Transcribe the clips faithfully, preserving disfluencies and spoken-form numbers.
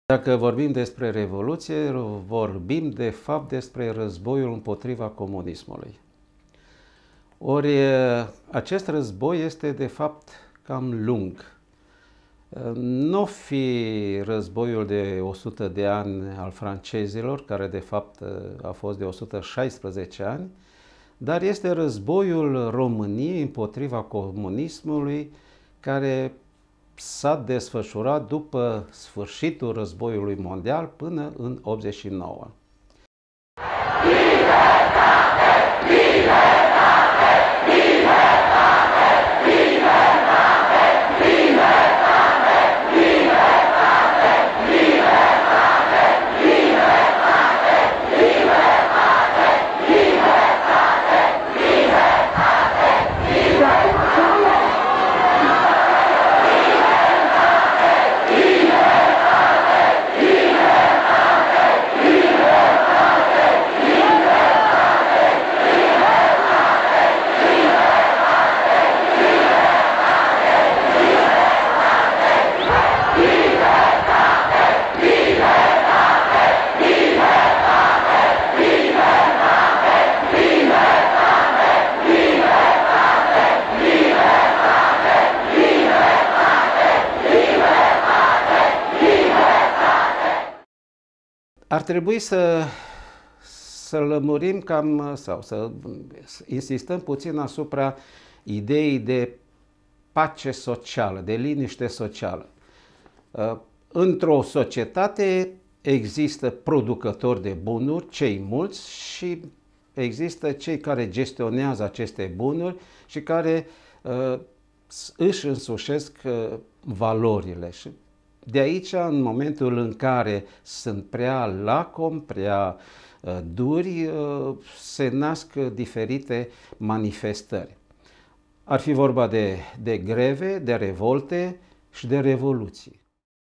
Dacă vorbim despre Revoluție, vorbim de fapt despre războiul împotriva comunismului. Ori acest război este de fapt cam lung. Nu fi războiul de o sută de ani al francezilor, care de fapt a fost de o sută șaisprezece ani, dar este războiul României împotriva comunismului, care s-a desfășurat după sfârșitul războiului mondial până în optzeci și nouă. Libertate! Libertate! Libertate! Libertate! Libertate! Libertate! Libertate! Libertate! Libertate! Libertate! Ar trebui să, să lămurim cam, sau să insistăm puțin asupra ideii de pace socială, de liniște socială. Într-o societate există producători de bunuri, cei mulți, și există cei care gestionează aceste bunuri și care uh, își însușesc uh, valorile. Și de aici, în momentul în care sunt prea lacom, prea uh, duri, uh, se nasc diferite manifestări. Ar fi vorba de, de greve, de revolte și de revoluții.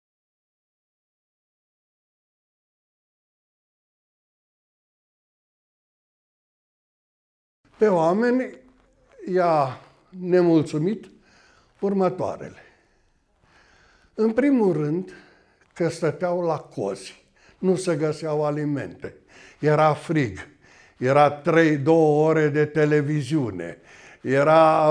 Pe oameni i-a nemulțumit următoarele. În primul rând, că stăteau la cozi, nu se găseau alimente, era frig, era trei, două ore de televiziune, era,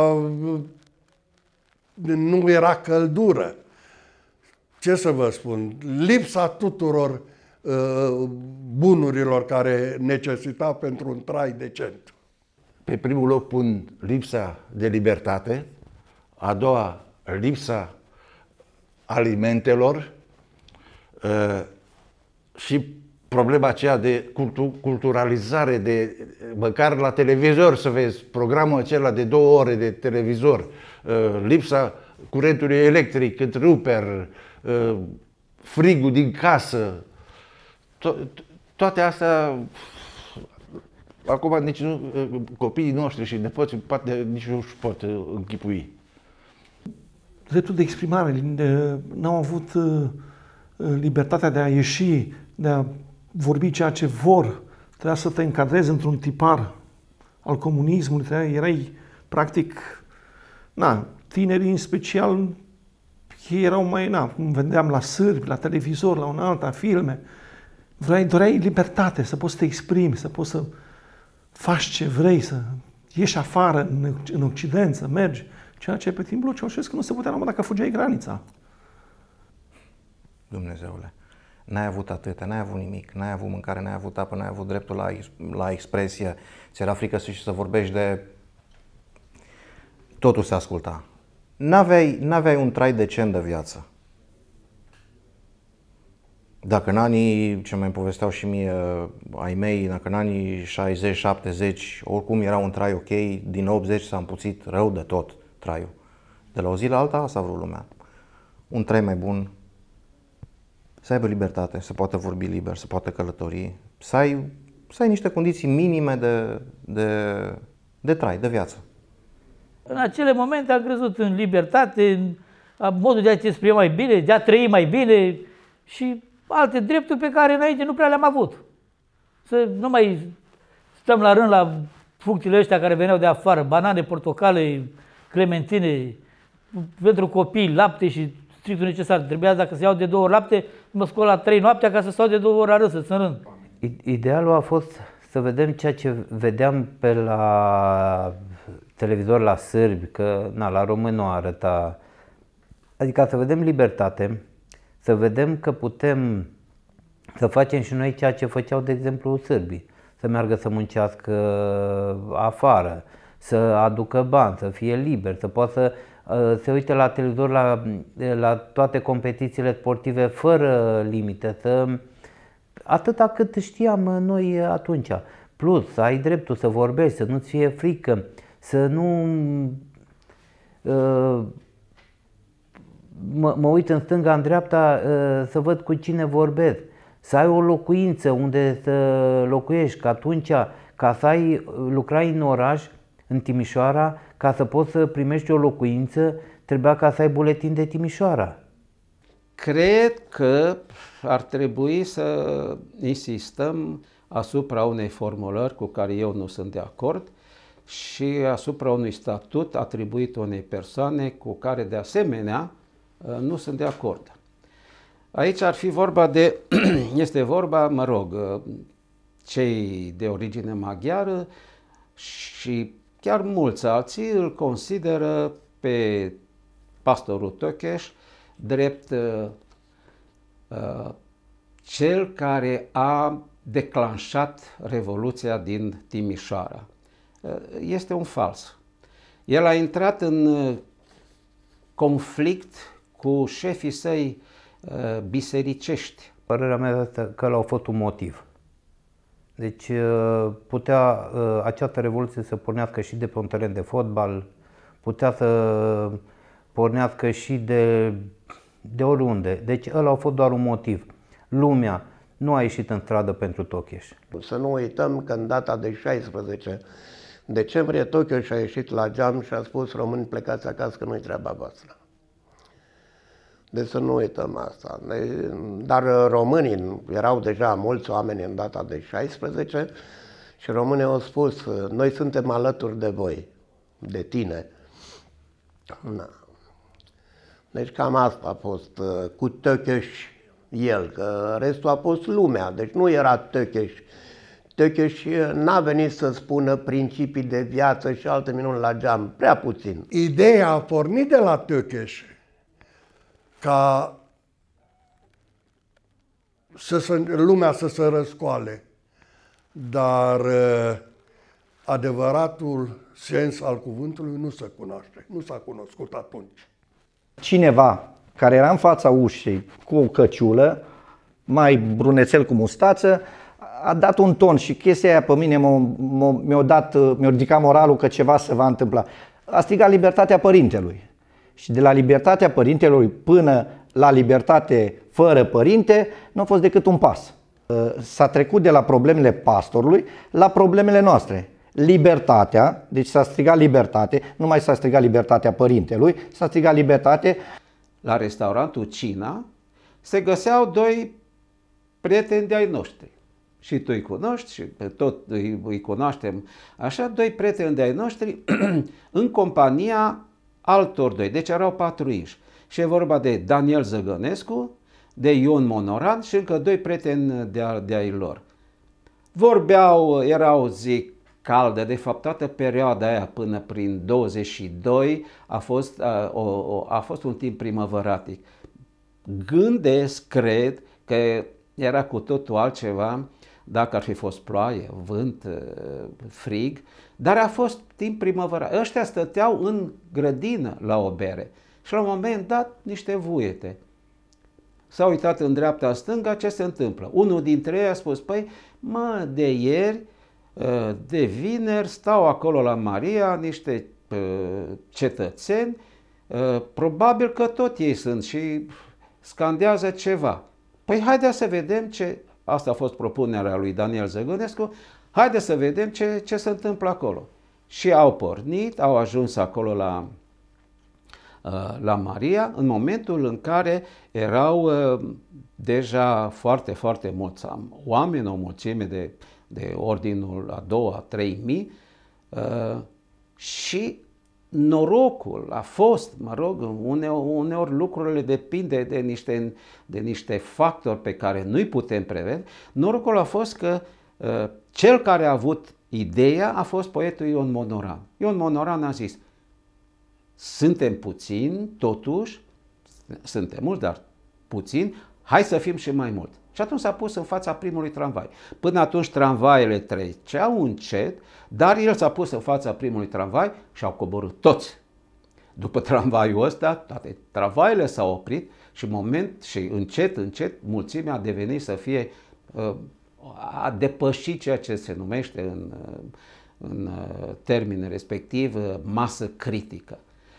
nu era căldură. Ce să vă spun, lipsa tuturor uh, bunurilor care necesita pentru un trai decent. Pe primul loc pun lipsa de libertate, a doua lipsa alimentelor uh, și problema aceea de cultu culturalizare, de măcar la televizor să vezi programul acela de două ore de televizor, uh, lipsa curentului electric, întreruper, uh, frigul din casă, to toate astea. Acum nici nu, copiii noștri și nepoții poate nici nu își pot închipui. Dreptul de exprimare, n-au avut libertatea de a ieși, de a vorbi ceea ce vor. Trebuia să te încadrezi într-un tipar al comunismului. Erai, practic, na, tinerii în special, ei erau mai, na, cum vedeam la sârbi, la televizor, la un alta, filme. Vrei, doreai libertate, să poți să te exprimi, să poți să faci ce vrei, să ieși afară în, în Occident, să mergi. Ceea ce pe timpul lui Ceaușescu nu se putea numai dacă fugeai granița. Dumnezeule, n-ai avut atâta, n-ai avut nimic, n-ai avut mâncare, n-ai avut apă, n-ai avut dreptul la, la expresie, ți-era frică să și să vorbești de... Totul se asculta. N-aveai, n-aveai un trai decent de viață. Dacă în anii, ce mai povesteau și mie ai mei, dacă în anii șaizeci șaptezeci, oricum era un trai ok, din optzeci s-a împuțit rău de tot traiul. De la o zi la alta, asta a vrut lumea. Un trai mai bun, să aibă libertate, să poată vorbi liber, să poată călători, să ai, să ai niște condiții minime de, de, de trai, de viață. În acele momente am crezut în libertate, în modul de a te exprima mai bine, de a trăi mai bine și alte drepturi pe care înainte nu prea le-am avut. Să nu mai stăm la rând la fructele ăștia care veneau de afară, banane, portocale, clementine, pentru copii, lapte și strictul necesar. Trebuia, dacă se iau de două ori lapte, mă scol la trei noaptea ca să stau de două ori la râsă, în rând. Idealul a fost să vedem ceea ce vedeam pe la televizor la sârbi, că na, la români nu arăta. Adică să vedem libertate, să vedem că putem să facem și noi ceea ce făceau, de exemplu, sârbii. Să meargă să muncească afară, să aducă bani, să fie liber, să poată să se uite la televizor la, la toate competițiile sportive fără limite, să, atâta cât știam noi atunci. Plus, să ai dreptul să vorbești, să nu-ți fie frică, să nu... Uh, mă, mă uit în stânga, în dreapta, uh, să văd cu cine vorbesc. Să ai o locuință unde să locuiești, că atunci, ca să ai, lucrai în oraș, în Timișoara, ca să poți să primești o locuință, trebuia ca să ai buletin de Timișoara. Cred că ar trebui să insistăm asupra unei formulări cu care eu nu sunt de acord și asupra unui statut atribuit unei persoane cu care de asemenea nu sunt de acord. Aici ar fi vorba de, este vorba, mă rog, cei de origine maghiară și chiar mulți alții îl consideră pe pastorul Tökes drept uh, uh, cel care a declanșat Revoluția din Timișoara. Uh, este un fals. El a intrat în uh, conflict cu șefii săi uh, bisericești. Părerea mea este că ăla a fost un motiv. Deci putea această revoluție să pornească și de pe un teren de fotbal, putea să pornească și de, de oriunde. Deci ăla a fost doar un motiv. Lumea nu a ieșit în stradă pentru Tökes. Să nu uităm că în data de șaisprezece decembrie Tökes a ieșit la geam și a spus: români, plecați acasă că nu-i treaba voastră. Deci să nu uităm asta. Dar românii, erau deja mulți oameni în data de șaisprezece și românii au spus: noi suntem alături de voi, de tine. Na. Deci cam asta a fost cu Tökes el, că restul a fost lumea, deci nu era Tökes. Tökes n-a venit să spună principii de viață și alte minuni la geam, prea puțin. Ideea a pornit de la Tökes ca să se, lumea să se răscoale, dar adevăratul sens al cuvântului nu se cunoaște, nu s-a cunoscut atunci. Cineva care era în fața ușii cu o căciulă, mai brunețel cu mustață, a dat un ton și chestia aia pe mine mi-a dat, mi-a ridicat moralul că ceva se va întâmpla. A strigat libertatea părintelui. Și de la libertatea părintelui până la libertate fără părinte nu a fost decât un pas. S-a trecut de la problemele pastorului la problemele noastre. Libertatea, deci s-a strigat libertate, nu mai s-a strigat libertatea părintelui, s-a strigat libertate. La restaurantul Cina se găseau doi prieteni de-ai noștri. Și tu îi cunoști și pe tot îi, îi cunoaștem așa, doi prieteni de-ai noștri în compania altor doi, deci erau patru inși. Și e vorba de Daniel Zăgănescu, de Ion Monoran și încă doi prieteni de-ai de lor. Vorbeau, erau zi caldă, de fapt toată perioada aia până prin douăzeci și doi a fost, a, o, a fost un timp primăvăratic. Gândesc, cred, că era cu totul altceva dacă ar fi fost ploaie, vânt, frig, dar a fost timp primăvăratic. Ăștia stăteau în grădină la o bere și la un moment dat niște vuiete. S-au uitat în dreapta, stânga, ce se întâmplă? Unul dintre ei a spus: păi, mă, de ieri, de vineri, stau acolo la Maria niște cetățeni, probabil că tot ei sunt și scandează ceva. Păi haideți să vedem ce... Asta a fost propunerea lui Daniel Zăgănescu. Haideți să vedem ce, ce se întâmplă acolo. Și au pornit, au ajuns acolo la, la Maria, în momentul în care erau deja foarte, foarte mulți oameni, o mulțime de, de ordinul a doua, a trei mii, și norocul a fost, mă rog, uneori, uneori lucrurile depinde de niște, de niște factori pe care nu-i putem prevede. Norocul a fost că uh, cel care a avut ideea a fost poetul Ion Monoran. Ion Monoran a zis, suntem puțini, totuși, suntem mulți, dar puțini, hai să fim și mai mulți. Și atunci s-a pus în fața primului tramvai. Până atunci tramvaiele treceau încet, dar el s-a pus în fața primului tramvai și au coborât toți. După tramvaiul ăsta, toate tramvaiele s-au oprit și moment și încet, încet, mulțimea a devenit să fie, a depășit ceea ce se numește în, în termenul respectiv masă critică.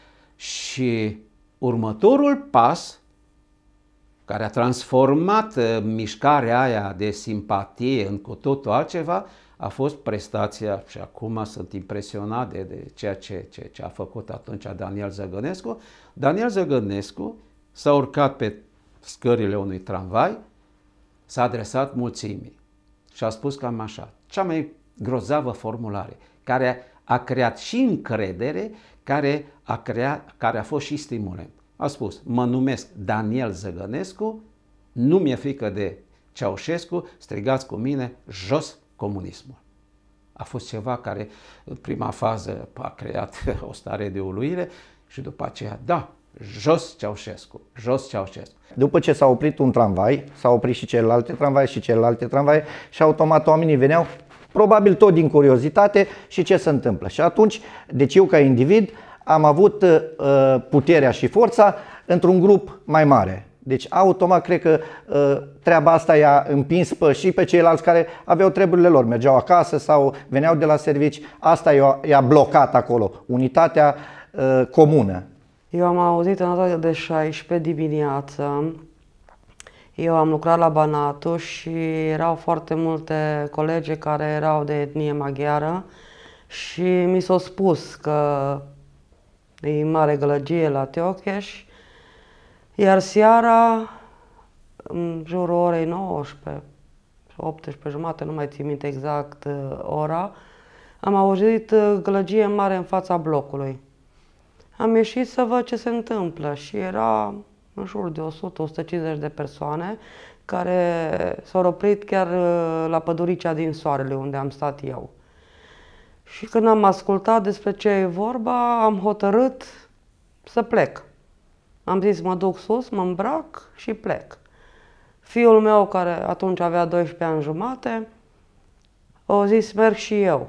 Și următorul pas care a transformat mișcarea aia de simpatie în cu totul altceva, a fost prestația, și acum sunt impresionat de, de ceea ce, ce, ce a făcut atunci Daniel Zăgănescu. Daniel Zăgănescu s-a urcat pe scările unui tramvai, s-a adresat mulțimii și a spus cam așa, cea mai grozavă formulare, care a creat și încredere, care a, creat, care a fost și stimulant. A spus, mă numesc Daniel Zăgănescu, nu mi-e frică de Ceaușescu, strigați cu mine, jos comunismul. A fost ceva care în prima fază a creat o stare de uluire și după aceea, da, jos Ceaușescu, jos Ceaușescu. După ce s-a oprit un tramvai, s-a oprit și celelalte tramvai și celelalte tramvai și automat oamenii veneau, probabil tot din curiozitate, și ce se întâmplă. Și atunci, deci eu ca individ am avut uh, puterea și forța într-un grup mai mare. Deci automat cred că uh, treaba asta i-a împins pe, și pe ceilalți care aveau treburile lor, mergeau acasă sau veneau de la servici, asta i-a blocat acolo, unitatea uh, comună. Eu am auzit în data de șaisprezece dimineață, eu am lucrat la Banatu și erau foarte multe colegi care erau de etnie maghiară și mi s-a spus că e mare gălăgie la Teocheș, iar seara, în jurul orei nouăsprezece, optsprezece jumate, nu mai țin minte exact ora, am auzit gălăgie mare în fața blocului. Am ieșit să văd ce se întâmplă și era în jur de o sută - o sută cincizeci de persoane care s-au oprit chiar la păduricea din Soarele, unde am stat eu. Și când am ascultat despre ce e vorba, am hotărât să plec. Am zis, mă duc sus, mă îmbrac și plec. Fiul meu, care atunci avea doisprezece ani jumate, a zis, merg și eu.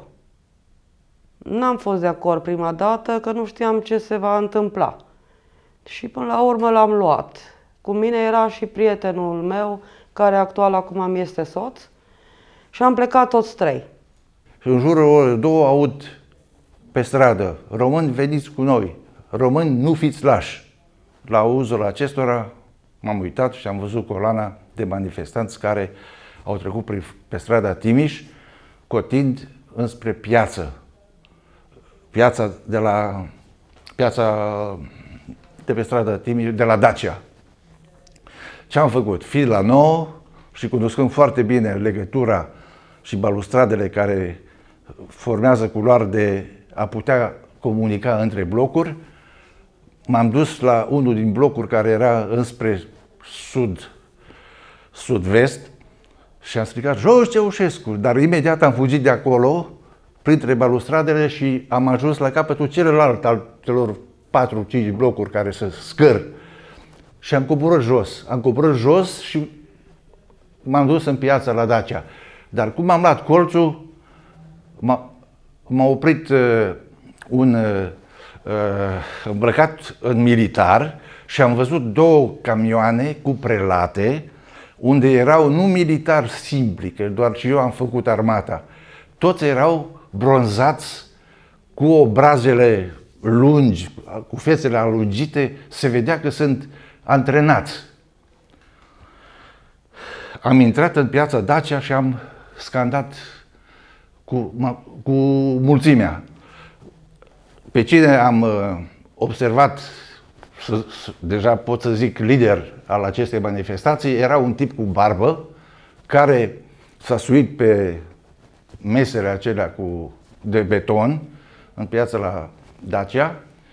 N-am fost de acord prima dată, că nu știam ce se va întâmpla. Și până la urmă l-am luat. Cu mine era și prietenul meu, care actual acum mi este soț, și am plecat toți trei. Și în jurul orei două aud pe stradă, români veniți cu noi, români nu fiți lași. La auzul acestora m-am uitat și am văzut coloana de manifestanți care au trecut pe strada Timiș, cotind înspre piață. Piața de la piața de pe strada Timiș, de la Dacia. Ce am făcut? Fiind la nouă și cunoscând foarte bine legătura și balustradele care formează culoare de a putea comunica între blocuri, m-am dus la unul din blocuri care era înspre sud, sud-vest și am strigat, jos Ceaușescu, dar imediat am fugit de acolo, printre balustradele, și am ajuns la capătul celălalt al celor patru cinci blocuri care se scăr. Și am coborât jos. Am coborât jos și m-am dus în piața la Dacia. Dar cum am luat colțul, m-a oprit uh, un uh, îmbrăcat în militar și am văzut două camioane cu prelate unde erau nu militari simpli, că doar și eu am făcut armata. Toți erau bronzați, cu obrazele lungi, cu fețele alungite, se vedea că sunt antrenați. Am intrat în piața Dacia și am scandat cu, cu mulțimea. Pe cine am observat, deja pot să zic lider al acestei manifestații, era un tip cu barbă care s-a suit pe mesele acelea cu, de beton în piața la Dacia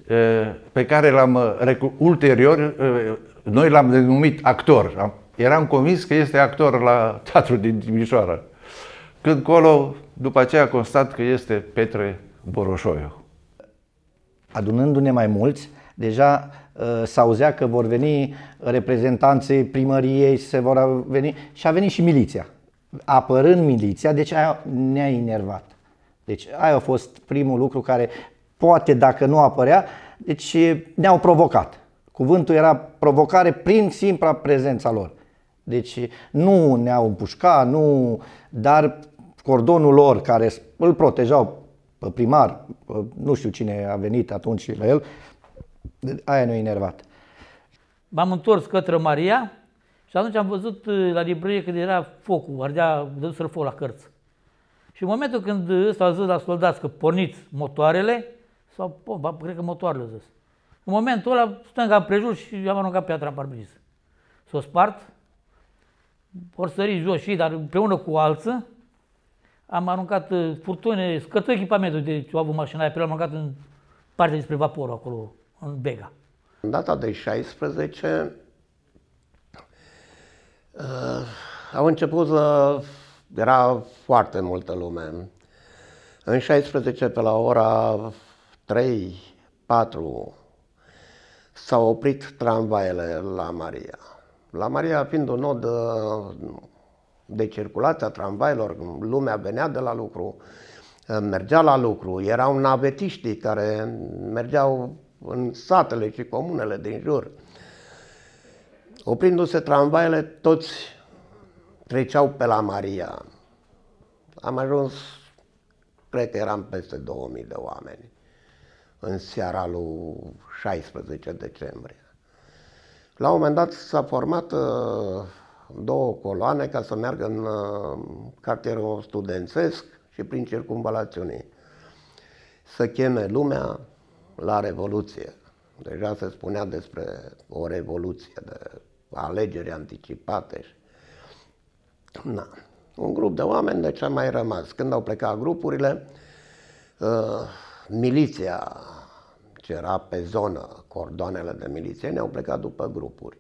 pe care l-am, ulterior, noi l-am denumit actor. Eram convins că este actor la teatru din Timișoara. Când colo, după aceea constat că este Petre Boroșoiu. Adunându-ne mai mulți, deja s-auzea că vor veni reprezentanții primăriei, se vor veni și a venit și miliția. Apărând miliția, deci aia ne-a enervat. Deci aia a fost primul lucru care, poate dacă nu apărea, deci ne-au provocat. Cuvântul era provocare prin simpla prezența lor. Deci nu ne-au împușcat, nu, dar cordonul lor care îl protejau pe primar, nu știu cine a venit atunci la el, aia ne-a enervat. M-am întors către Maria și atunci am văzut la librărie când era focul, ardea, dăduseră foc la cărți. Și în momentul când ăsta a zis la soldați că porniți motoarele, sau, bă, cred că motoarele a zis. În momentul ăla stăm ca împrejur și am aruncat piatra în parbriz. S-o spart, ori sări jos și, dar împreună cu alții, am aruncat furtune, scătă echipamentul de ce au avut mașina aia, pe el am aruncat în partea despre vaporul acolo, în Bega. În data de șaisprezece uh, au început să... era foarte multă lume. În șaisprezece, pe la ora trei patru, s-au oprit tramvaiele la Maria. La Maria fiind un nod de circulație a tramvailor, lumea venea de la lucru, mergea la lucru, erau navetiștii care mergeau în satele și comunele din jur. Oprindu-se tramvaiele, toți treceau pe la Maria. Am ajuns, cred că eram peste două mii de oameni în seara lui șaisprezece decembrie. La un moment dat s-a format uh, două coloane ca să meargă în uh, cartierul studențesc și prin circumvalațiunii. Să cheme lumea la Revoluție. Deja se spunea despre o revoluție, de alegeri anticipate. Na. Un grup de oameni, de ce a mai rămas? Când au plecat grupurile, uh, miliția ce era pe zonă, cordoanele de milițieni, au plecat după grupuri.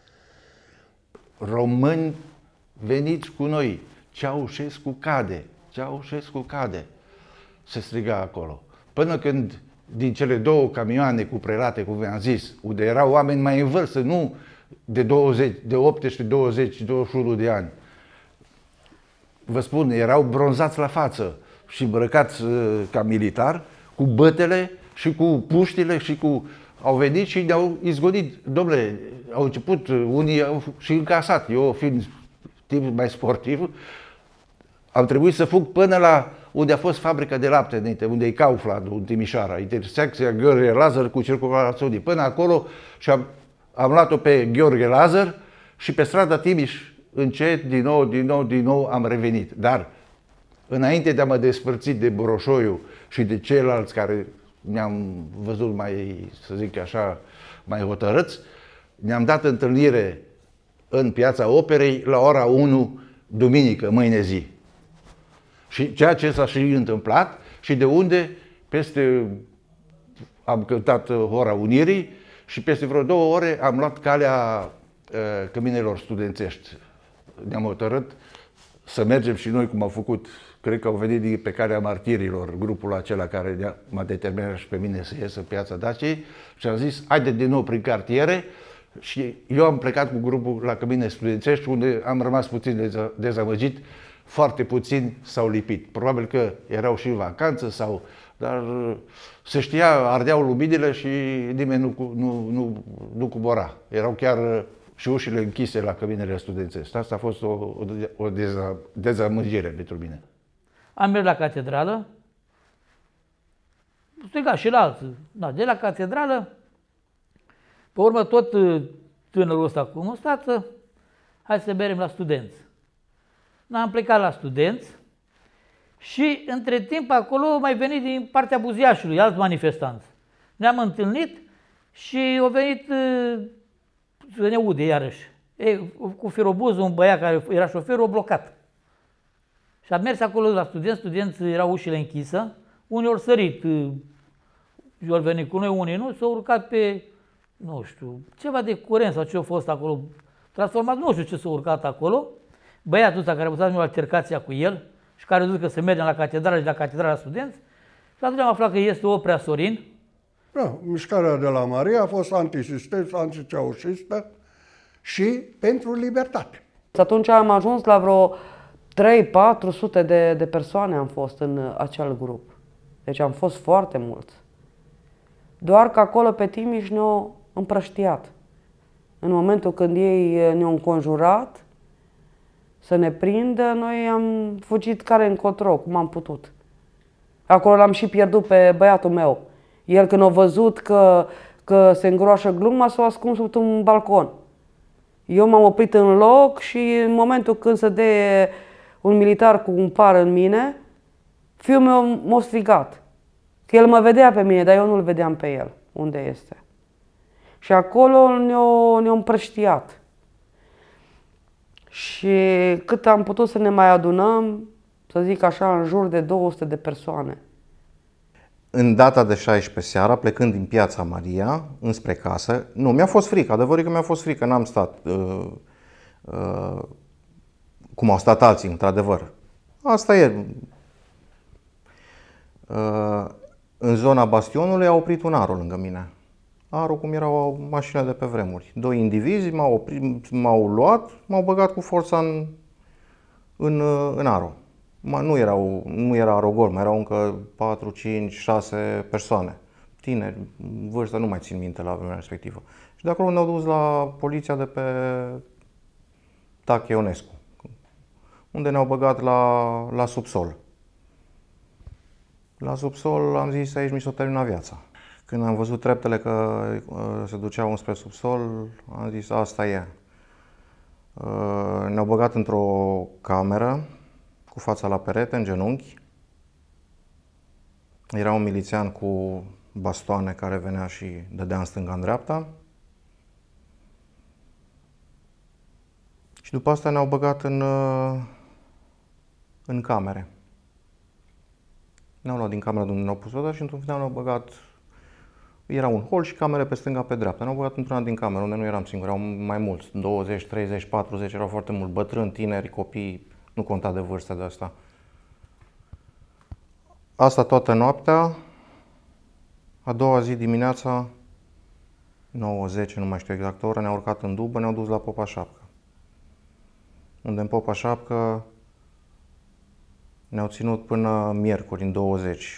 Români, veniți cu noi, Ceaușescu cade, Ceaușescu cade, se striga acolo. Până când din cele două camioane cu prelate, cum v-am zis, unde erau oameni mai în vârstă, nu de douăzeci, de optsprezece, douăzeci, douăzeci și unu de ani, vă spun, erau bronzați la față și îmbrăcați uh, ca militar, cu bătele și cu puștile și cu... Au venit și ne-au izgonit. Dom'le, au început, unii au și încasat. Eu, fiind tip mai sportiv, am trebuit să fug până la unde a fost fabrica de lapte, unde e Kaufland, în Timișoara, intersecția Gheorghe Lazar cu circulațiunii. Până acolo și am, am luat-o pe Gheorghe Lazar și pe strada Timiș, încet, din nou, din nou, din nou am revenit. Dar, înainte de a mă despărți de Boroșoiu și de ceilalți care ne-am văzut mai, să zic așa, mai hotărâți, ne-am dat întâlnire în Piața Operei la ora unu, duminică, mâine zi. Și ceea ce s-a și întâmplat și de unde, peste, am cântat Hora Unirii și peste vreo două ore am luat calea uh, căminelor studențești. Ne-am hotărât să mergem și noi, cum au făcut, cred că au venit pe calea martirilor, grupul acela care m-a determinat și pe mine să ies în Piața Daciei și am zis, haide din nou prin cartiere și eu am plecat cu grupul la cămine studențești, unde am rămas puțin dezamăgit, foarte puțini s-au lipit. Probabil că erau și în vacanță sau... Dar se știa, ardeau luminile și nimeni nu, nu, nu, nu cobora. Erau chiar și ușile închise la căminele studențești. Asta a fost o, o, o deza, dezamăgire pentru mine. Am mers la catedrală, striga și la alții. Da, de la catedrală, pe urmă tot tânărul ăsta cu mustață, hai să mergem la studenți. Am plecat la studenți și între timp acolo mai venit din partea Buziașului, alți manifestanți. Ne-am întâlnit și au venit să ne ude iarăși. Ei, cu firobuzul, un băiat care era șoferul, a blocat. Și am mers acolo la studenți, studenți erau ușile închisă, unii au sărit Eu au venit cu noi, unii nu, s-au urcat pe, nu știu, ceva de curent sau ce a fost acolo, transformat, nu știu ce s-a urcat acolo. Băiatul ăsta care a pus altercația cu el și care a zis că se merge la catedrală și la catedrala studenți. Și atunci am aflat că este Oprea Sorin. Da, mișcarea de la Maria a fost antisistem, anticeaușistă și pentru libertate. Atunci am ajuns la vreo trei patru sute de, de persoane am fost în acel grup. Deci am fost foarte mulți. Doar că acolo pe Timiș ne-au împrăștiat. În momentul când ei ne-au înconjurat să ne prindă, noi am fugit care încotro, cum am putut. Acolo l-am și pierdut pe băiatul meu. El când a văzut că, că se îngroașă gluma, s-a ascuns sub un balcon. Eu m-am oprit în loc și în momentul când se dea un militar cu un par în mine, fiul meu m-a strigat. Că el mă vedea pe mine, dar eu nu-l vedeam pe el, unde este. Și acolo ne-au ne-o împrăștiat. Și cât am putut să ne mai adunăm, să zic așa, în jur de două sute de persoane. În data de șaisprezece seara, plecând din Piața Maria, înspre casă, nu, mi-a fost frică, adevărul că mi-a fost frică, n-am stat uh, uh, cum au stat alții, într-adevăr. Asta e. Uh, în zona bastionului a oprit un aro lângă mine. Aro cum era o mașină de pe vremuri. Doi indivizi m-au, oprit, m-au luat, m-au băgat cu forța în, în, în aro. Nu, erau, nu era arogol, mai erau încă patru, cinci, șase persoane. Tineri, vârstă, nu mai țin minte la vremea respectivă. Și de acolo ne-au dus la poliția de pe Tache Ionescu, unde ne-au băgat la, la subsol. La subsol am zis, aici mi s-a terminat viața. Când am văzut treptele că uh, se duceau înspre subsol, am zis, asta e. Uh, ne-au băgat într-o cameră, cu fața la perete, în genunchi. Era un milițian cu bastoane care venea și dădea în stânga, în dreapta. Și după asta ne-au băgat în, în camere. Ne-au luat din camera de unde ne-au pus odată și într-un final ne-au băgat. Era un hol și camere pe stânga, pe dreapta. Ne-au băgat într-una din camere, unde nu eram singur, erau mai mulți, douăzeci, treizeci, patruzeci, erau foarte mulți, bătrâni, tineri, copii. Nu conta de vârstă de asta. Asta toată noaptea. A doua zi dimineața, nouă zece, nu mai știu exact ora, ne-au urcat în dubă, ne-au dus la Popa Șapcă. Unde în Popa Șapcă ne-au ținut până miercuri, în douăzeci.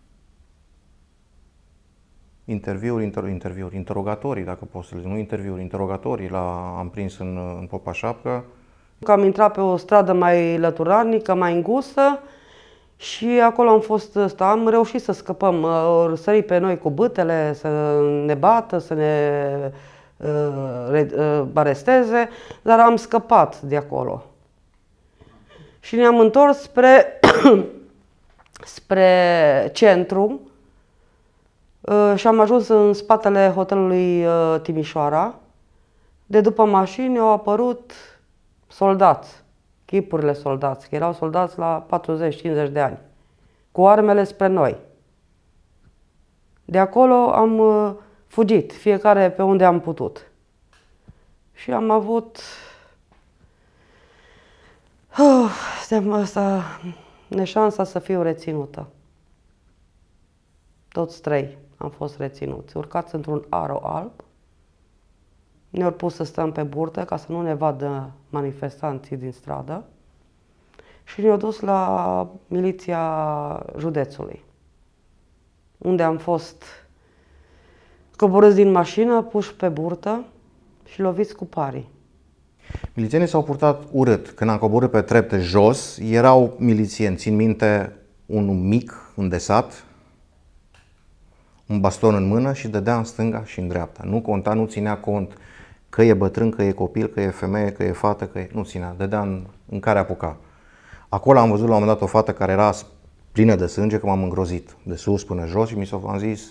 Interviuri, inter, interviuri, interogatorii, dacă pot să le zic, nu interviuri, interogatorii la, am prins în, în Popa Șapcă. Că am intrat pe o stradă mai lăturarnică, mai îngustă și acolo am fost, ăsta, am reușit să scăpăm, au sărit pe noi cu bâtele, să ne bată, să ne uh, uh, aresteze, dar am scăpat de acolo. Și ne-am întors spre, spre centru uh, și am ajuns în spatele hotelului uh, Timișoara. De după mașini au apărut soldați, chipurile soldați, că erau soldați la patruzeci cincizeci de ani, cu armele spre noi. De acolo am uh, fugit, fiecare pe unde am putut. Și am avut uh, asta, neșansa să fiu reținută. Toți trei am fost reținuți, urcați într-un aro alb. Ne-au pus să stăm pe burtă ca să nu ne vadă manifestanții din stradă și ne-au dus la miliția județului, unde am fost coborâți din mașină, puși pe burtă și loviți cu parii. Milițienii s-au purtat urât. Când am coborât pe trepte jos, erau milițieni, țin minte, unul mic, îndesat, un baston în mână și dădea în stânga și în dreapta. Nu conta, nu ținea cont că e bătrân, că e copil, că e femeie, că e fată, că e... Nu ținea, dădea în, în care apuca. Acolo am văzut la un moment dat o fată care era plină de sânge, că m-am îngrozit, de sus până jos și mi s-a am zis,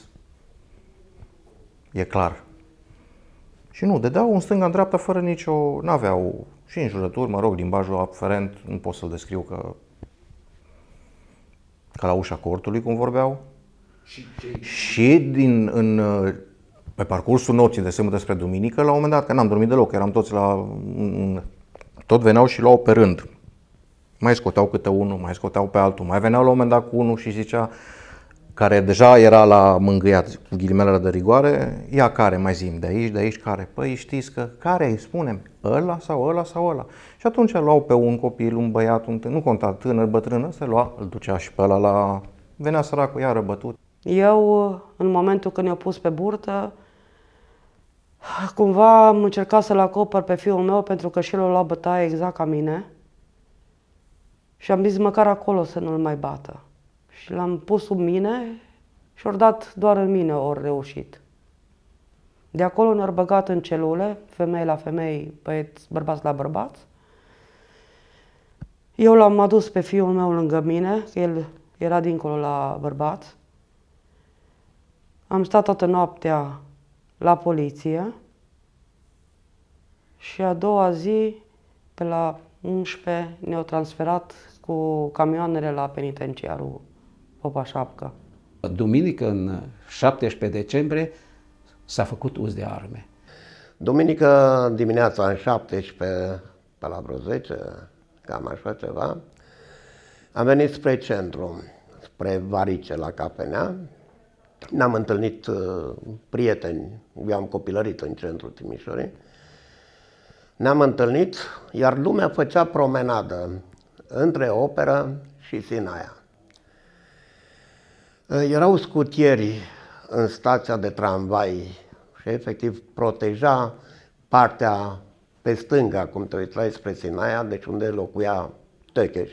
e clar. Și nu, dădeau în stânga, în dreapta, fără nicio... N-aveau și înjurături, mă rog, limbajul aferent, nu pot să-l descriu că... ca la ușa cortului, cum vorbeau. Și, și din, în, pe parcursul nopții de sâmbătă spre duminică, la un moment dat, că n-am dormit deloc, eram toți la... tot veneau și luau pe rând. Mai scoteau câte unul, mai scoteau pe altul, mai veneau la un moment dat cu unul și zicea, care deja era la mângâiat, cu ghilimele de rigoare, ia care, mai zim, de aici, de aici, care? Păi știți că, care îi spunem? Ăla sau ăla sau ăla? Și atunci luau pe un copil, un băiat, un tânăr, nu conta, tânăr, bătrân, se lua, îl ducea și pe ăla la... Venea săracul, iară bătut. Eu, în momentul când i-au pus pe burtă, cumva am încercat să-l acopăr pe fiul meu pentru că și el o lua bătaie exact ca mine. Și am zis măcar acolo să nu-l mai bată. Și l-am pus sub mine și ori dat doar în mine ori reușit. De acolo ne-au băgat în celule, femei la femei, băieți, bărbați la bărbați. Eu l-am adus pe fiul meu lângă mine, că el era dincolo la bărbați. Am stat toată noaptea la poliție și a doua zi, pe la unsprezece, ne-au transferat cu camioanele la penitenciarul Popa Șapcă. Duminică, în șaptesprezece decembrie, s-a făcut uz de arme. Duminică dimineața, în șaptesprezece, pe la vreo zece, cam așa ceva, am venit spre centru, spre Varice, la Capenea. Ne-am întâlnit uh, prieteni, eu am copilărit în centrul Timișoarei. Ne-am întâlnit, iar lumea făcea promenadă între Operă și Sinaia. Uh, erau scutieri în stația de tramvai și efectiv proteja partea pe stânga, cum te uitai spre Sinaia, deci unde locuia Tăcheș.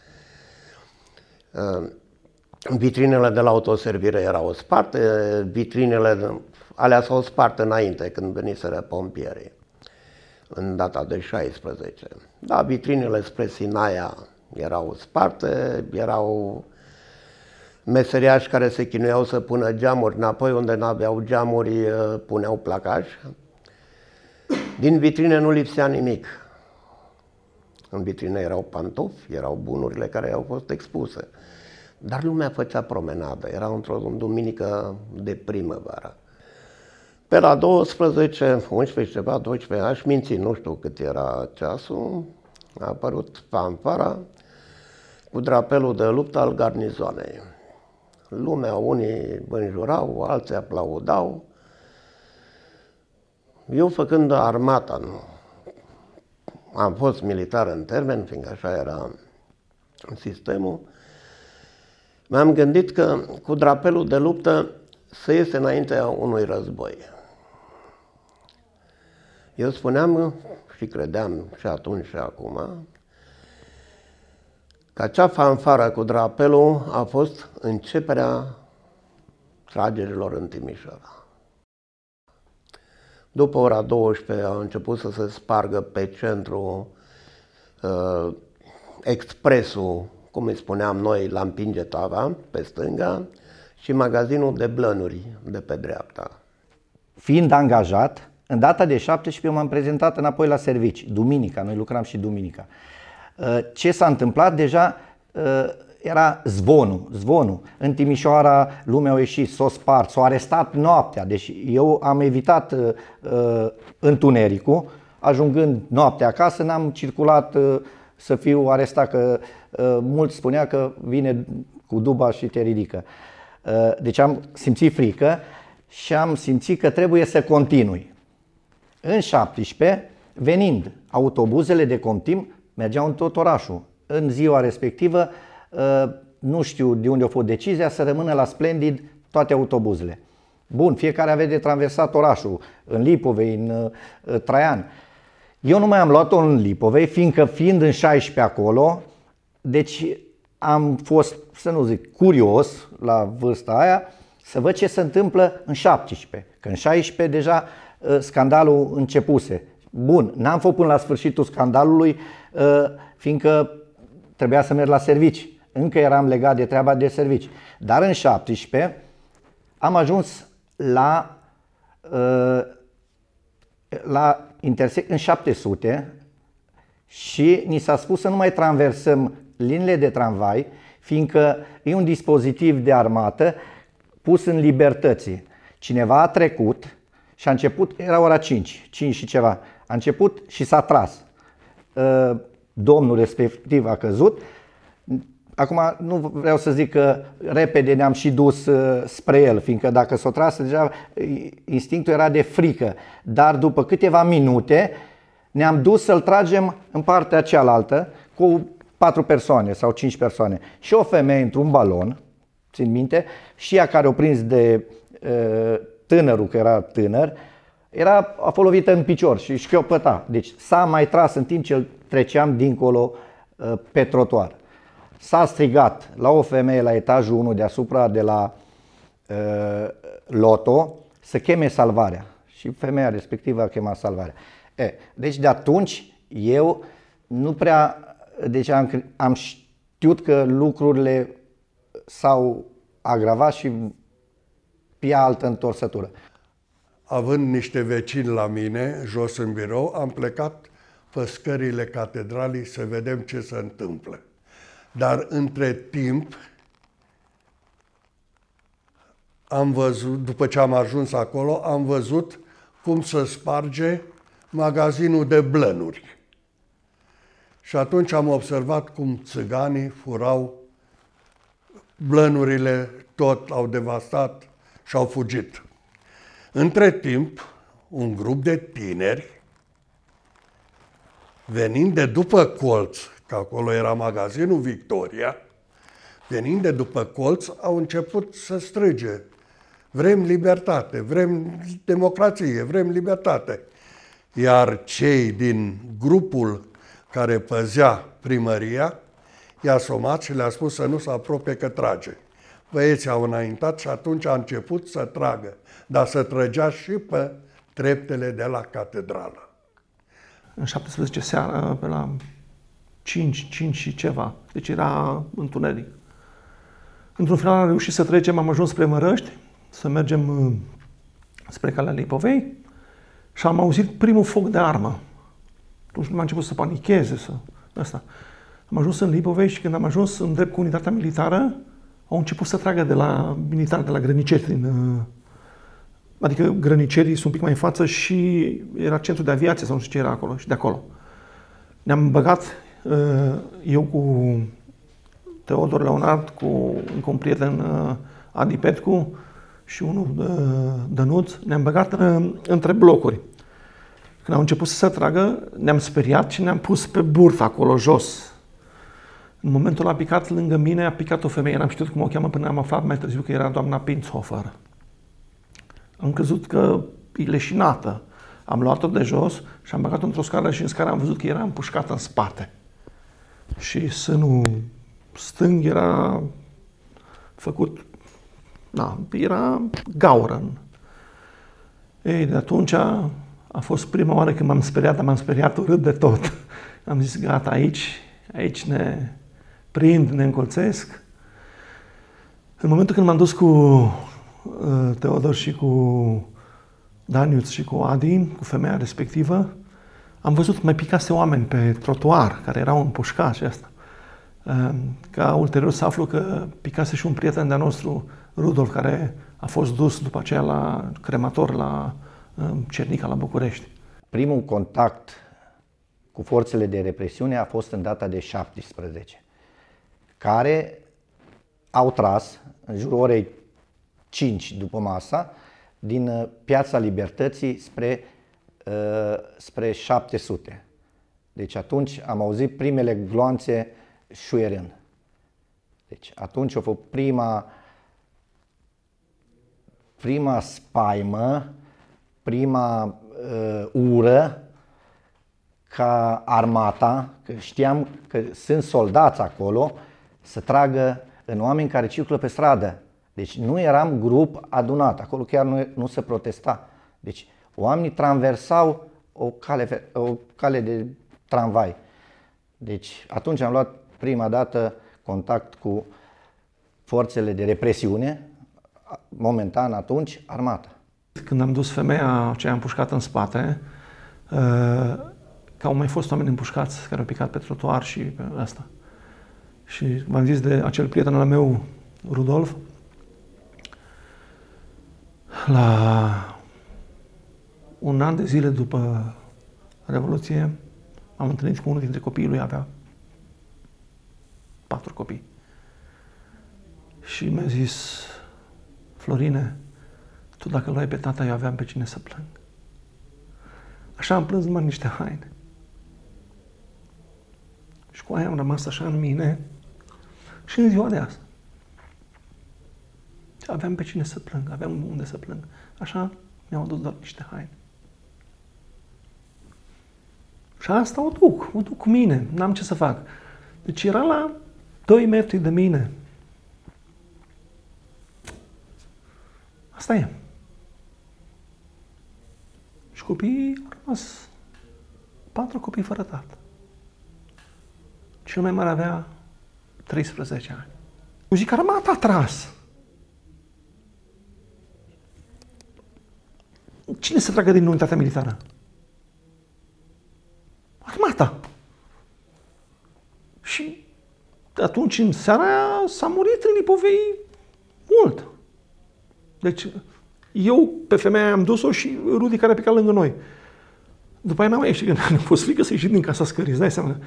Uh, Vitrinele de la autoservire erau sparte, vitrinele alea s-au spart înainte, când veniseră pompierii, în data de șaisprezece. Da, vitrinele spre Sinaia erau sparte, erau meseriași care se chinuiau să pună geamuri înapoi, unde n-aveau geamuri, puneau placaj. Din vitrine nu lipsea nimic. În vitrine erau pantofi, erau bunurile care au fost expuse. Dar lumea făcea promenadă, era într-o duminică de primăvară. Pe la douăsprezece, unsprezece ceva, doisprezece, aș minți, nu știu cât era ceasul, a apărut fanfara cu drapelul de luptă al garnizoanei. Lumea, unii înjurau, alții aplaudau. Eu, făcând armata, nu, am fost militar în termen, fiindcă așa era sistemul, m-am gândit că cu drapelul de luptă să iese înaintea unui război. Eu spuneam și credeam și atunci și acum că acea fanfară cu drapelul a fost începerea tragerilor în Timișoara. După ora douăsprezece au început să se spargă pe centru uh, expresul, cum îi spuneam noi, la Împinge Tava, pe stânga, și magazinul de blănuri de pe dreapta. Fiind angajat, în data de șaptesprezece m-am prezentat înapoi la servici, duminica, noi lucram și duminica. Ce s-a întâmplat deja era zvonul, zvonul. În Timișoara lumea a ieșit, s-o spart, s-o arestat noaptea, deci eu am evitat uh, întunericul, ajungând noaptea acasă, n-am circulat uh, să fiu arestat, că uh, mulți spunea că vine cu duba și te ridică. Uh, deci am simțit frică și am simțit că trebuie să continui. În șaptesprezece, venind autobuzele de Comtim, mergeau în tot orașul. În ziua respectivă, nu știu de unde a fost decizia să rămână la Splendid toate autobuzele. Bun, fiecare avea de traversat orașul, în Lipovei, în Traian. Eu nu mai am luat-o în Lipovei, fiindcă fiind în șaisprezece acolo, deci am fost, să nu zic, curios la vârsta aia, să văd ce se întâmplă în șaptesprezece. Că în șaisprezece deja scandalul începuse. Bun, n-am fost până la sfârșitul scandalului, fiindcă trebuia să merg la servici. Încă eram legat de treaba de servici. Dar în șaptesprezece am ajuns la, la intersec în șapte sute și ni s-a spus să nu mai traversăm liniile de tramvai, fiindcă e un dispozitiv de armată pus în libertăți. Cineva a trecut și a început, era ora cinci, cinci și ceva, a început și s-a tras. Domnul respectiv a căzut. Acum nu vreau să zic că repede ne-am și dus spre el, fiindcă dacă s-o trasă deja instinctul era de frică. Dar după câteva minute ne-am dus să-l tragem în partea cealaltă cu patru persoane sau cinci persoane. Și o femeie într-un balon, țin minte, și ea care o prins de uh, tânărul, că era tânăr, era, a fost lovită în picior și șchiopăta. Deci s-a mai tras în timp ce îl treceam dincolo uh, pe trotuar. S-a strigat la o femeie la etajul unu deasupra de la uh, Loto să cheme salvarea. Și femeia respectivă a chemat salvarea. E, deci de atunci eu nu prea, deci am, am știut că lucrurile s-au agravat și pe altă întorsătură. Având niște vecini la mine, jos în birou, am plecat pe scările catedralei să vedem ce se întâmplă. Dar între timp, am văzut, după ce am ajuns acolo, am văzut cum se sparge magazinul de blănuri. Și atunci am observat cum țiganii furau blănurile, tot au devastat și au fugit. Între timp, un grup de tineri, venind de după colț, că acolo era magazinul Victoria, venind de după colț, au început să strige: vrem libertate, vrem democrație, vrem libertate. Iar cei din grupul care păzea primăria i-a somat și le-a spus să nu se apropie că trage. Băieții au înaintat și atunci a început să tragă, dar să trăgea și pe treptele de la catedrală. În șaptesprezece seara, pe la cinci, cinci și ceva, deci era întuneric. Într-un final am reușit să trecem, am ajuns spre Mărăști, să mergem spre Calea Lipovei și am auzit primul foc de armă. Atunci m-a început să panicheze, să... Asta. Am ajuns în Lipovei și când am ajuns în drept cu unitatea militară, au început să tragă de la militar, de la grăniceri. Din, adică grănicerii sunt un pic mai în față și era centru de aviație sau nu știu ce era acolo și de acolo. Ne-am băgat eu cu Teodor Leonard, cu încă un prieten Adi Petcu și unul Dănuț, ne-am băgat între blocuri. Când au început să se tragă, ne-am speriat și ne-am pus pe burtă acolo jos. În momentul ăla a picat lângă mine, a picat o femeie, n-am știut cum o cheamă până am aflat mai târziu că era doamna Pinzhofer. Am crezut că e leșinată. Am luat-o de jos și am băgat-o într-o scară și în scară am văzut că era împușcată în spate. Și sânul stâng era făcut, da, era gaură. Ei, de atunci a fost prima oară când m-am speriat, dar m-am speriat urât de tot. Am zis, gata, aici, aici ne prind, ne încolțesc. În momentul când m-am dus cu uh, Teodor și cu Daniuț și cu Adi, cu femeia respectivă, am văzut mai picase oameni pe trotuar, care erau împușcați și asta. Uh, ca ulterior să aflu că picase și un prieten de-a nostru, Rudolf, care a fost dus după aceea la cremator la uh, Cernica, la București. Primul contact cu forțele de represiune a fost în data de șaptesprezece, care au tras în jurul orei cinci după masa din Piața Libertății spre, uh, spre șapte sute. Deci atunci am auzit primele gloanțe șuierând. Deci atunci a fost prima, prima spaimă, prima uh, ură ca armata, că știam că sunt soldați acolo, să tragă în oameni care circulă pe stradă. Deci nu eram grup adunat, acolo chiar nu, nu se protesta. Deci oamenii traversau o cale, o cale de tramvai. Deci atunci am luat prima dată contact cu forțele de represiune, momentan atunci armata. Când am dus femeia aceea împușcată în spate, că au mai fost oameni împușcați care au picat pe trotuar și pe asta. Și v-am zis de acel prieten al meu, Rudolf, La un an de zile după Revoluție, am întâlnit cu unul dintre copiii lui, avea patru copii. Și mi-a zis, Florine, tu dacă l-ai pe tata, eu aveam pe cine să plâng. Așa am plâns numai niște haine. Și cu aia am rămas așa în mine și în ziua de azi. Aveam pe cine să plâng, aveam unde să plâng. Așa mi-au adus doar niște haine. Și asta o duc, o duc cu mine, n-am ce să fac. Deci era la doi metri de mine. Asta e. Și copiii au rămas patru copii fără tată. Cel mai mare avea treisprezece ani. Eu zic, armata a tras. Cine se tragă din unitatea militară? Armata. Și atunci, în seara aia, s-a murit în Lipovei mult. Deci, eu pe femeia am dus-o și Rudi care a picat lângă noi. După aia n-am mai ieșit, că ne-a fost frică să ieșim din casa scării, îți dai seama.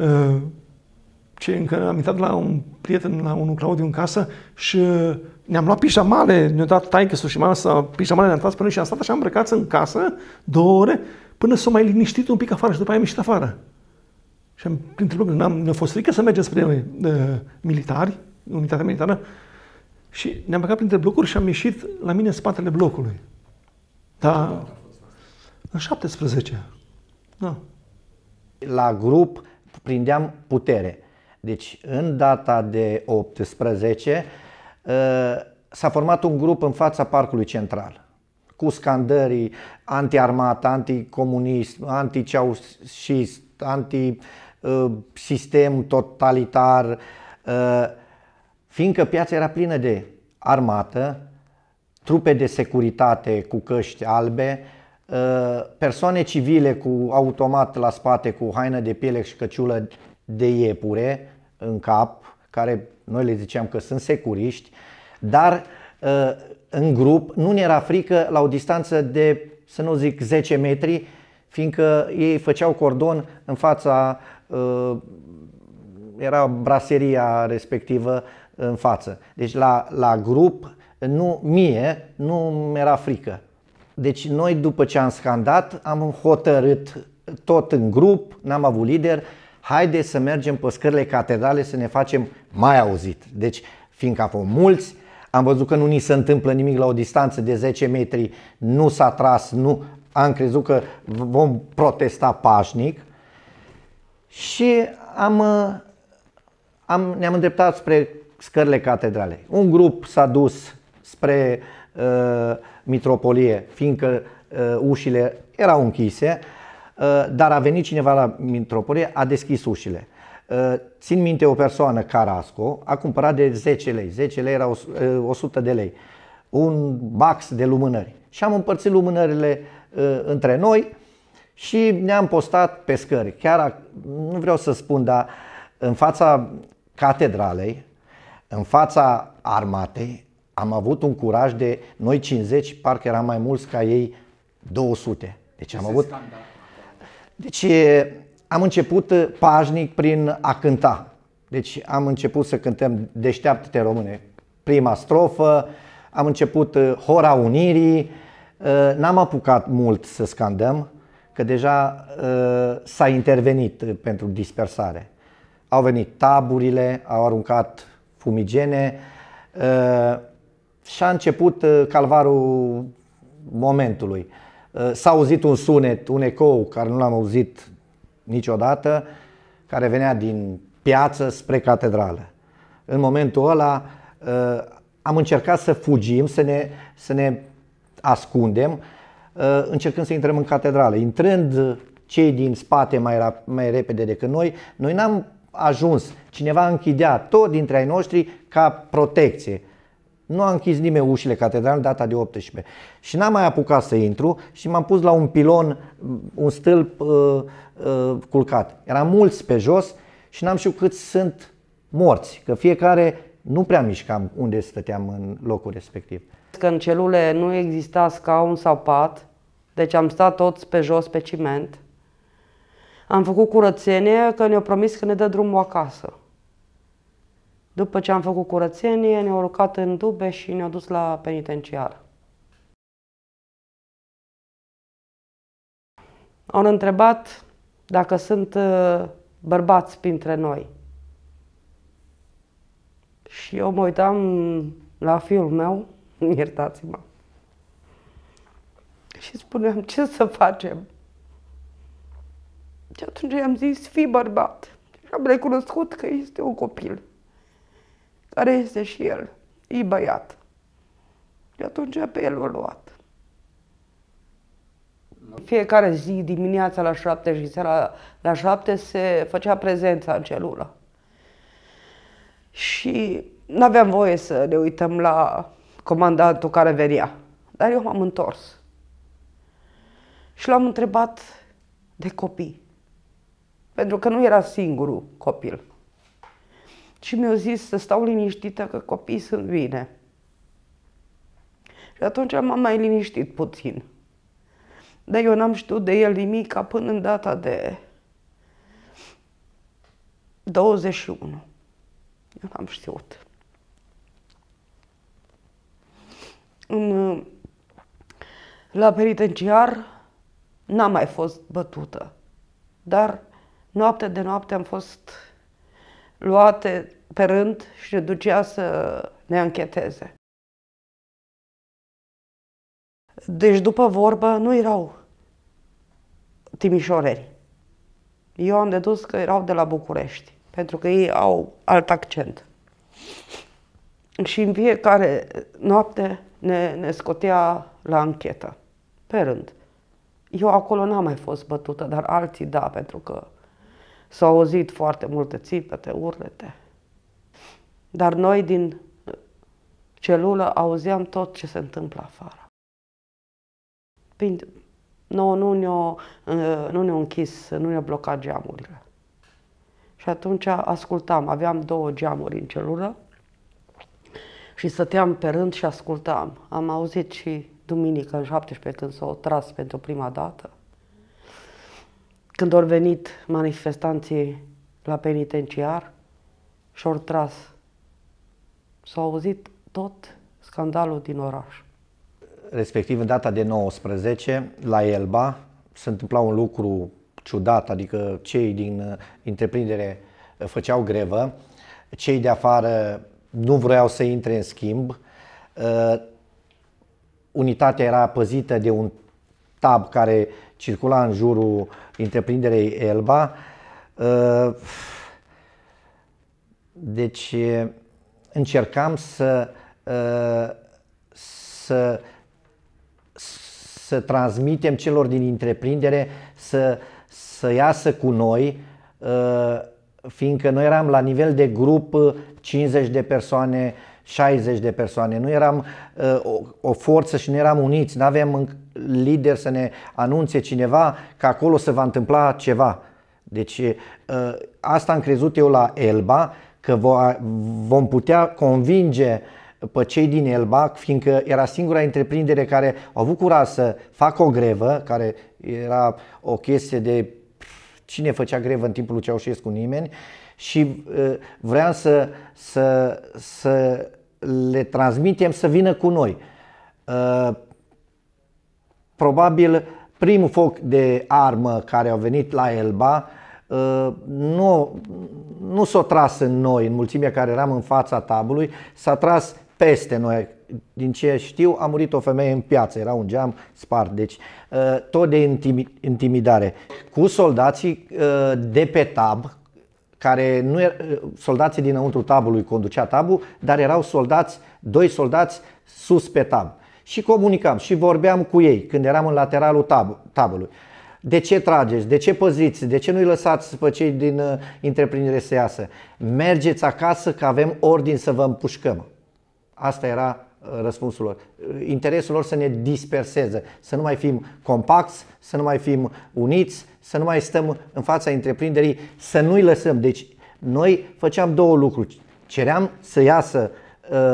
Ce încă am intrat la un prieten, la unul Claudiu în casă și ne-am luat pișamale, ne-a dat taică-sul și mama să pișamale, ne-am tras pe noi și am stat așa îmbrăcați în casă două ore până s-a mai liniștit un pic afară și după aia am ieșit afară. Și am, printre lucruri, ne-a fost frică să mergem spre uh, militari, unitatea militară, și ne-am băgat printre blocuri și am ieșit la mine în spatele blocului. Da, în șaptesprezece. Da. La grup prindeam putere. Deci, în data de optsprezece, s-a format un grup în fața Parcului Central, cu scandării anti-armată, anticomunism, anti-ceaușist, anti-sistem totalitar, fiindcă piața era plină de armată, trupe de securitate cu căști albe, persoane civile cu automat la spate, cu haină de piele și căciulă de iepure în cap, care noi le ziceam că sunt securiști, dar în grup nu ne era frică la o distanță de, să nu zic, zece metri, fiindcă ei făceau cordon în fața, era braseria respectivă în față. Deci la, la grup, nu, mie, nu mi-era frică. Deci noi, după ce am scandat, am hotărât tot în grup, n-am avut lider, haide să mergem pe scările catedrale să ne facem mai auzit. Deci, fiindcă au fost mulți, am văzut că nu ni se întâmplă nimic la o distanță de zece metri, nu s-a tras, nu, am crezut că vom protesta pașnic și am, am, ne-am îndreptat spre scările catedrale. Un grup s-a dus spre uh, mitropolie, fiindcă uh, ușile erau închise, uh, dar a venit cineva la mitropolie, a deschis ușile. Uh, țin minte o persoană, Carasco, a cumpărat de zece lei, zece lei erau uh, o sută de lei, un box de lumânări. Și am împărțit lumânările uh, între noi și ne-am postat pe scări. Chiar, nu vreau să spun, dar în fața catedralei, în fața armatei, am avut un curaj de noi cincizeci, parcă eram mai mulți ca ei două sute. Deci am avut. Deci am început pașnic prin a cânta. Deci am început să cântăm Deșteaptă-te române, prima strofă, am început Hora Unirii, n-am apucat mult să scandăm, că deja s-a intervenit pentru dispersare. Au venit taburile, au aruncat fumigene, și a început calvarul momentului. S-a auzit un sunet, un ecou care nu l-am auzit niciodată, care venea din piață spre catedrală. În momentul ăla am încercat să fugim, să ne, să ne ascundem, încercând să intrăm în catedrală. Intrând cei din spate mai, mai repede decât noi, noi n-am ajuns. Cineva închidea tot dintre ai noștri ca protecție. Nu a închis nimeni ușile catedralei data de optsprezece. Și n-am mai apucat să intru și m-am pus la un pilon, un stâlp uh, uh, culcat. Eram mulți pe jos și n-am știut câți sunt morți, că fiecare nu prea mișcam unde stăteam în locul respectiv. Că în celule nu exista scaun sau pat, deci am stat toți pe jos pe ciment. Am făcut curățenie, că ne-au promis că ne dă drumul acasă. După ce am făcut curățenie, ne-au urcat în dube și ne-au dus la penitenciar. Au întrebat dacă sunt bărbați printre noi. Și eu mă uitam la fiul meu, iertați-mă, și spuneam, ce să facem? Și atunci i-am zis, fii bărbat. Și am recunoscut că este un copil, care este și el, e băiat. Și atunci pe el l-a luat. Fiecare zi, dimineața la șapte și seara la șapte, se făcea prezența în celulă. Și nu aveam voie să ne uităm la comandantul care venea. Dar eu m-am întors. Și l-am întrebat de copii. Pentru că nu era singurul copil. Și mi-a zis să stau liniștită că copiii sunt bine. Și atunci m-am mai liniștit puțin. Dar eu n-am știut de el nimic până în data de douăzeci și unu. Eu n-am știut. În, la penitenciar n-am mai fost bătută, dar noapte de noapte am fost luate pe rând și ne ducea să ne ancheteze. Deci, după vorbă, nu erau timișoreni. Eu am dedus că erau de la București, pentru că ei au alt accent. Și în fiecare noapte ne, ne scotea la anchetă, pe rând. Eu acolo n-am mai fost bătută, dar alții da, pentru că s-au auzit foarte multe țipete, urlete. Dar noi din celulă auzeam tot ce se întâmplă afară. Nu, nu ne-au nu ne-au închis, nu ne-au blocat geamurile. Și atunci ascultam, aveam două geamuri în celulă și stăteam pe rând și ascultam. Am auzit și duminică în șaptesprezece când s-au tras pentru prima dată. Când au venit manifestanții la penitenciar și au tras. S-a auzit tot scandalul din oraș. Respectiv în data de nouăsprezece, la Elba, se întâmpla un lucru ciudat, adică cei din întreprindere făceau grevă, cei de afară nu vreau să intre în schimb, unitatea era păzită de un tab care circula în jurul întreprinderei Elba. Deci încercam să, să, să transmitem celor din întreprindere să, să iasă cu noi, fiindcă noi eram la nivel de grup cincizeci de persoane, șaizeci de persoane, nu eram o, o forță și nu eram uniți, nu aveam lider să ne anunțe cineva că acolo se va întâmpla ceva. Deci asta am crezut eu la Elba, că vom putea convinge pe cei din Elba, fiindcă era singura întreprindere care a avut curaj să facă o grevă, care era o chestie de cine făcea grevă în timpul lui Ceaușescu, nimeni, și uh, vreau să, să, să le transmitem să vină cu noi. Uh, probabil primul foc de armă care a venit la Elba uh, nu, nu s-a tras în noi, în mulțimea care eram în fața tabului, s-a tras peste noi. Din ce știu, a murit o femeie în piață, era un geam spart, deci tot de intimidare. Cu soldații de pe tab, care nu era, soldații dinăuntru tabului conducea tabul, dar erau soldați, doi soldați sus pe tab. Și comunicam și vorbeam cu ei când eram în lateralul tab, tabului. De ce trageți? De ce păziți? De ce nu-i lăsați pe cei din uh, întreprindere să iasă? Mergeți acasă că avem ordin să vă împușcăm. Asta era răspunsul lor. Interesul lor să ne disperseze, să nu mai fim compacți, să nu mai fim uniți, să nu mai stăm în fața întreprinderii, să nu-i lăsăm. Deci noi făceam două lucruri. Ceream să iasă uh,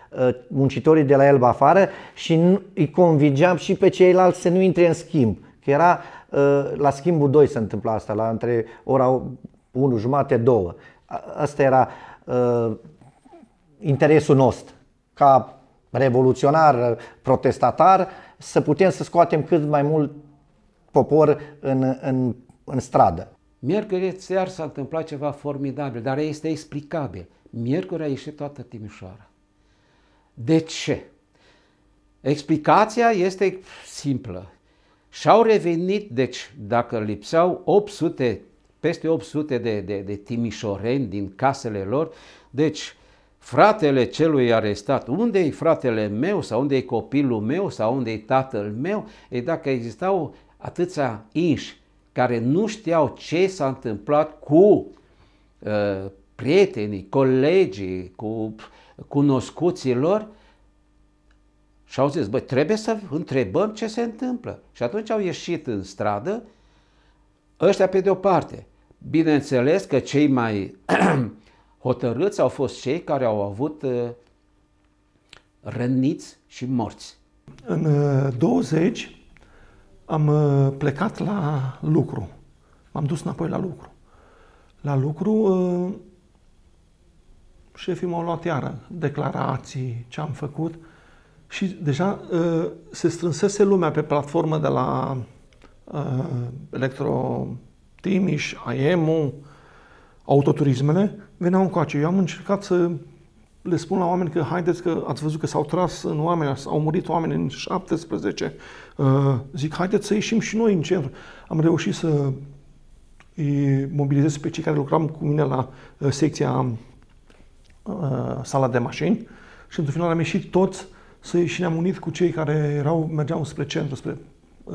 muncitorii de la Elba afară și îi convingeam și pe ceilalți să nu intre în schimb. Că era la schimbul doi se întâmpla asta, la între ora unu jumate, două. Asta era uh, interesul nostru, ca revoluționar, protestatar, să putem să scoatem cât mai mult popor în, în, în stradă. Miercuri seară s-a întâmplat ceva formidabil, dar este explicabil. Miercuri a ieșit toată Timișoara. De ce? Explicația este simplă. Și-au revenit, deci dacă lipseau opt sute, peste opt sute de, de, de timișoreni din casele lor, deci fratele celui arestat, unde-i fratele meu sau unde-i copilul meu sau unde-i tatăl meu, e dacă existau atâția inși care nu știau ce s-a întâmplat cu uh, prietenii, colegii, cu cunoscuții lor, și au zis, băi, trebuie să întrebăm ce se întâmplă. Și atunci au ieșit în stradă, ăștia pe de o parte. Bineînțeles că cei mai hotărâți au fost cei care au avut uh, răniți și morți. În douăzeci am uh, plecat la lucru. M-am dus înapoi la lucru. La lucru, uh, șefii m-au luat iară declarații, ce am făcut. Și deja uh, se strânsese lumea pe platformă de la uh, Electro Timiș, A E M-ul, autoturismele, veneau încoace. Eu am încercat să le spun la oameni că haideți că ați văzut că s-au tras în oameni, au murit oameni în șaptesprezece. Uh, zic, haideți să ieșim și noi în centru. Am reușit să îi mobilizez pe cei care lucram cu mine la uh, secția uh, sala de mașini și într-un final am ieșit toți să și ne-am unit cu cei care erau, mergeau spre centru, spre uh,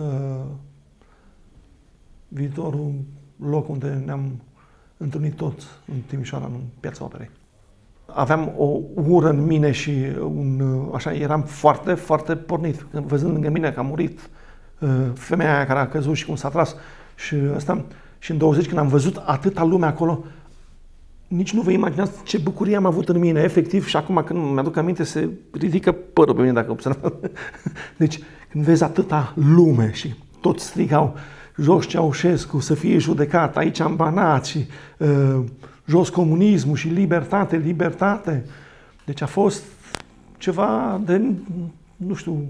viitorul loc unde ne-am întâlnit toți în Timișoara, în Piața Operei. Aveam o ură în mine și un, așa, eram foarte, foarte pornit. Văzând lângă mine că a murit uh, femeia aia care a căzut și cum s-a tras. Și, asta, și în douăzeci, când am văzut atâta lume acolo, nici nu vă imaginați ce bucurie am avut în mine, efectiv, și acum când mi-aduc aminte se ridică părul pe mine dacă observați. Deci, când vezi atâta lume și toți strigau jos Ceaușescu, să fie judecat, aici în Banat și uh, jos comunismul și libertate, libertate. Deci a fost ceva de, nu știu,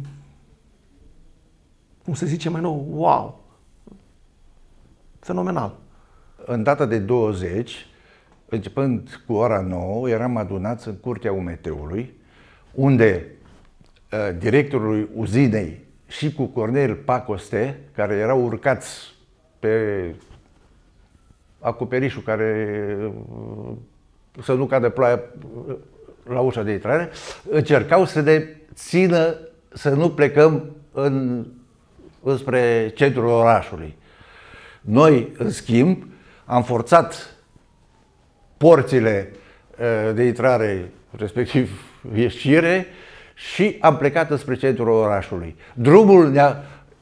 cum se zice mai nou, wow, fenomenal. În data de douăzeci, începând cu ora nouă, eram adunați în curtea U M T-ului, unde uh, directorul uzinei și cu Cornel Pacoste, care erau urcați pe acoperișul care uh, să nu cadă ploaia la ușa de intrare, încercau să ne țină să nu plecăm în, înspre centrul orașului. Noi, în schimb, am forțat porțile de intrare, respectiv ieșire, și am plecat înspre centrul orașului. Drumul ne-a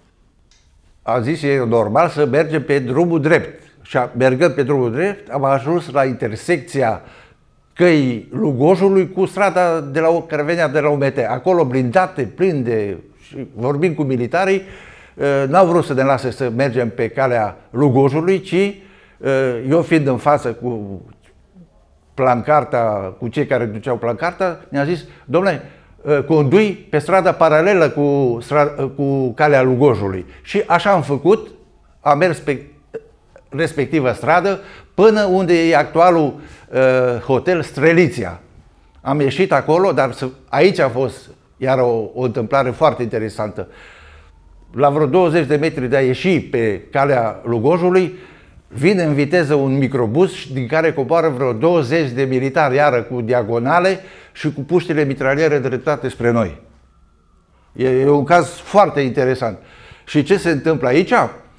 a zis, e normal să mergem pe drumul drept. Și mergând pe drumul drept, am ajuns la intersecția căii Lugojului cu strada de la, care venea de la U M T. Acolo blindate, plin de... și vorbind cu militarii, n-au vrut să ne lase să mergem pe calea Lugojului, ci eu fiind în față cu plancarta, cu cei care duceau plancarta, ne-a zis, domnule, condui pe strada paralelă cu, strada, cu calea Lugojului. Și așa am făcut, am mers pe respectivă stradă până unde e actualul uh, hotel Streliția. Am ieșit acolo, dar aici a fost iar o, o întâmplare foarte interesantă. La vreo douăzeci de metri de a ieși pe calea Lugojului, vine în viteză un microbus din care coboară vreo douăzeci de militari, iară cu diagonale și cu puștile mitraliere dreptate spre noi. E, e un caz foarte interesant. Și ce se întâmplă aici?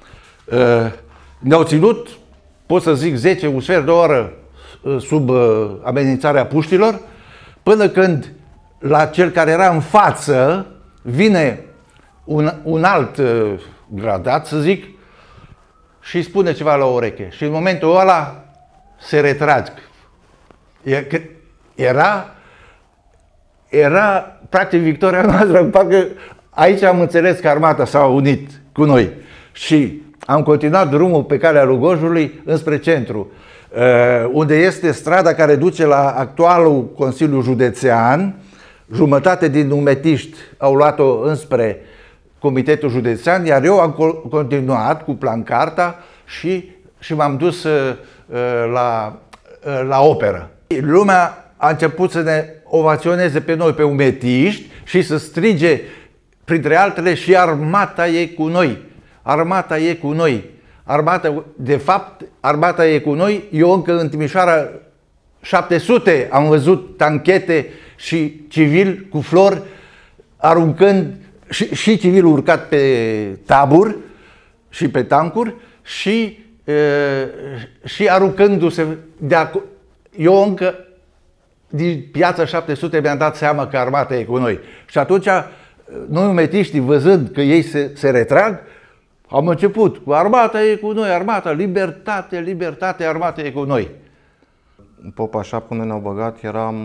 Ne-au ținut, pot să zic, zece, un sfert de oră sub amenințarea puștilor, până când la cel care era în față vine un, un alt gradat, să zic, și îi spune ceva la ureche. Și în momentul ăla se retrag. Era era practic victoria noastră, parcă aici am înțeles că armata s-a unit cu noi și am continuat drumul pe calea Lugojului înspre centru, unde este strada care duce la actualul Consiliu Județean. Jumătate din umetiști au luat-o înspre Comitetul Județean, iar eu am continuat cu plancarta și, și m-am dus la, la operă. Lumea a început să ne ovaționeze pe noi, pe umetiști, și să strige, printre altele, și armata e cu noi. Armata e cu noi. Armata, de fapt, armata e cu noi. Eu încă în Timișoara șapte sute am văzut tanchete și civili cu flori aruncând, și, și civil urcat pe taburi și pe tancuri și, e, și aruncându-se de acolo. Eu încă din Piața șapte sute mi-am dat seama că armata e cu noi. Și atunci noi umetiștii, văzând că ei se, se retrag, am început cu armata e cu noi, armata, libertate, libertate, armata e cu noi. Popa așa până ne-au băgat eram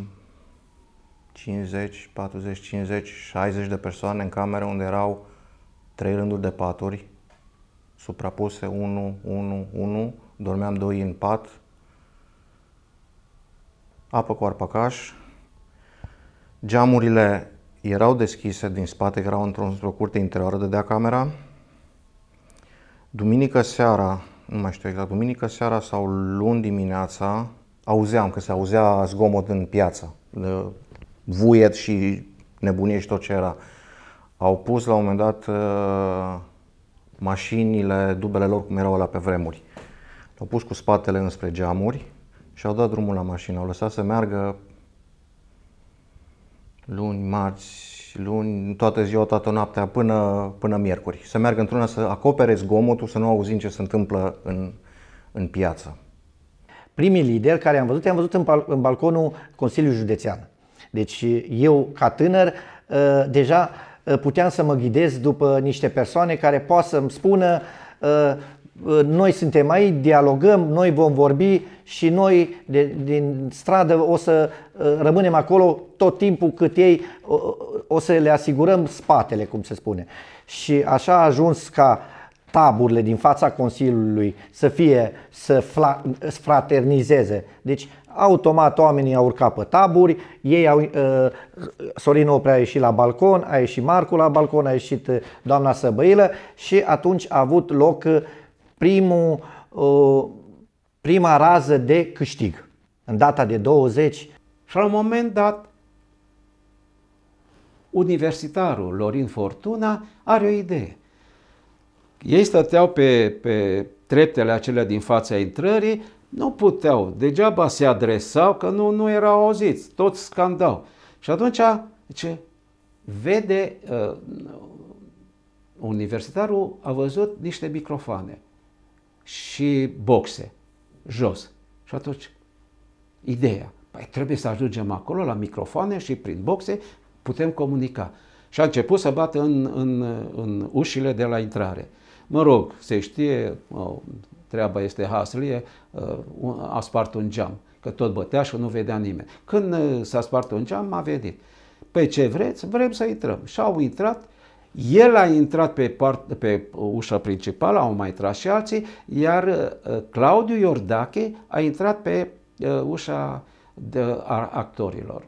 cincizeci, patruzeci, cincizeci, șaizeci de persoane în cameră unde erau trei rânduri de paturi suprapuse, unu, unu, unu, dormeam doi în pat, apă cu arpacaș, geamurile erau deschise din spate, erau într-o curte interioară, dădea camera. Duminică seara, nu mai știu exact, duminică seara sau luni dimineața, auzeam că se auzea zgomot în piață, vuiet și nebunie și tot ce era. Au pus la un moment dat mașinile, dubele lor cum erau alea pe vremuri. Au pus cu spatele înspre geamuri și au dat drumul la mașină. Au lăsat să meargă luni, marți, luni, toată ziua, toată noaptea, până, până miercuri. Să meargă într-una să acopere zgomotul, să nu auzim ce se întâmplă în, în piață. Primii lideri care am văzut, i-am văzut în, bal- în balconul Consiliului Județean. Deci eu, ca tânăr, deja puteam să mă ghidez după niște persoane care poate să-mi spună noi suntem aici, dialogăm, noi vom vorbi și noi de, din stradă o să rămânem acolo tot timpul cât ei o, o să le asigurăm spatele, cum se spune. Și așa a ajuns ca taburile din fața Consiliului să fie, să fraternizeze. Deci automat oamenii au urcat pe taburi, ei au, uh, Sorin Oprea a ieșit la balcon, a ieșit Marcu la balcon, a ieșit doamna Săbăilă și atunci a avut loc primul, uh, prima rază de câștig, în data de douăzeci. Și la un moment dat, universitarul Lorin Fortuna are o idee. Ei stăteau pe, pe treptele acelea din fața intrării, nu puteau, degeaba se adresau, că nu, nu erau auziți, toți scandau. Și atunci, ce vede, uh, universitarul a văzut niște microfoane și boxe jos. Și atunci, ideea, păi trebuie să ajungem acolo la microfoane și prin boxe putem comunica. Și a început să bată în, în, în ușile de la intrare. Mă rog, se știe, treaba este haslie, a spart un geam, că tot bătea și nu vedea nimeni. Când s-a spart un geam, a venit. Pe ce vreți? Vrem să intrăm. Și au intrat, el a intrat pe, part, pe ușa principală, au mai intrat și alții, iar Claudiu Iordache a intrat pe ușa de a actorilor.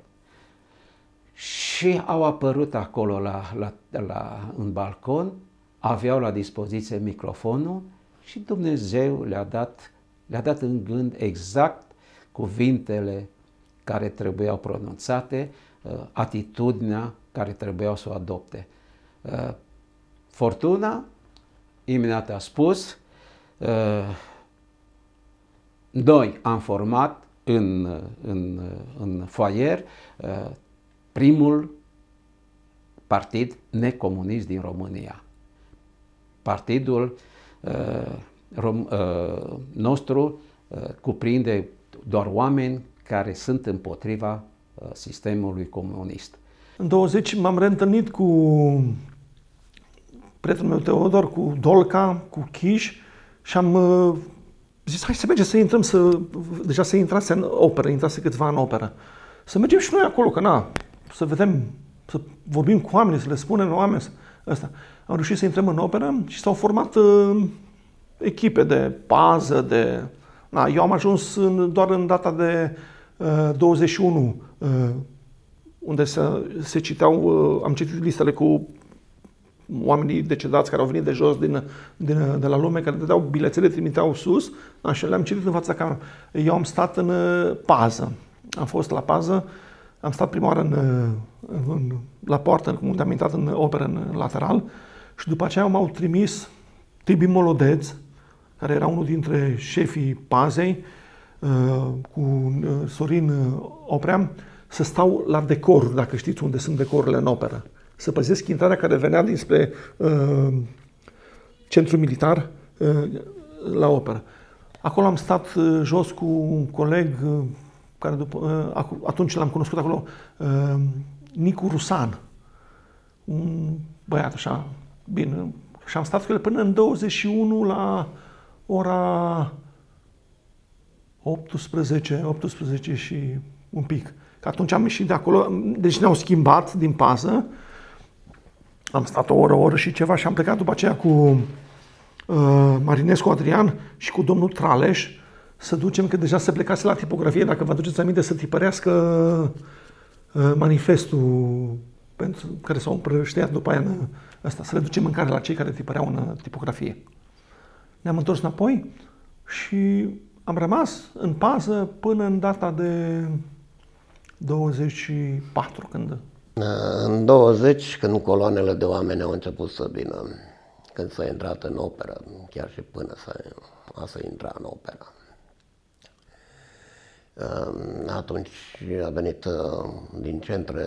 Și au apărut acolo la, la, la, în balcon, aveau la dispoziție microfonul și Dumnezeu le-a dat, le-a dat în gând exact cuvintele care trebuiau pronunțate, atitudinea care trebuiau să o adopte. Fortuna imediat a spus, noi am format în, în, în foaier primul partid necomunist din România. Partidul uh, rom, uh, nostru uh, cuprinde doar oameni care sunt împotriva uh, sistemului comunist. În douăzeci m-am reîntâlnit cu prietenul meu Teodor, cu Dolca, cu Chiș și am uh, zis hai să mergem să intrăm, să, deja să intrase în operă, intrase câțiva în operă. Să mergem și noi acolo, că na, să vedem, să vorbim cu oamenii, să le spunem oameni ăsta. Am reușit să intrăm în operă și s-au format uh, echipe de pază, de... Na, eu am ajuns în, doar în data de uh, douăzeci și unu, uh, unde se, se citeau, uh, am citit listele cu oamenii decedați care au venit de jos din, din, de la lume, care dădeau bilețele, trimiteau sus, așa le-am citit în fața camerei. Eu am stat în uh, pază, am fost la pază, am stat prima oară în, în, la poartă, unde am intrat în operă, în lateral, și după aceea m-au trimis Tibi Molodeț, care era unul dintre șefii pazei, cu Sorin Oprea, să stau la decoruri, dacă știți unde sunt decorurile în operă. Să păzesc intrarea care venea dinspre uh, centrul militar uh, la operă. Acolo am stat uh, jos cu un coleg, uh, care după, uh, atunci l-am cunoscut acolo, uh, Nicu Rusan. Un băiat așa, bine. Și am stat cu el până în douăzeci și unu la ora optsprezece, optsprezece și un pic. Că atunci am ieșit de acolo, deci ne-au schimbat din pază. Am stat o oră, o oră și ceva și am plecat după aceea cu uh, Marinescu Adrian și cu domnul Traleș să ducem, că deja se plecase la tipografie, dacă vă aduceți aminte, să tipărească uh, manifestul pentru care s-au împrăștiat după aia în ăsta, să le ducem mâncare la cei care tipăreau în tipografie. Ne-am întors înapoi și am rămas în pază până în data de douăzeci și patru, când... În douăzeci, când coloanele de oameni au început să vină, când s-a intrat în operă, chiar și până să, a să intra în operă. Atunci a venit din centre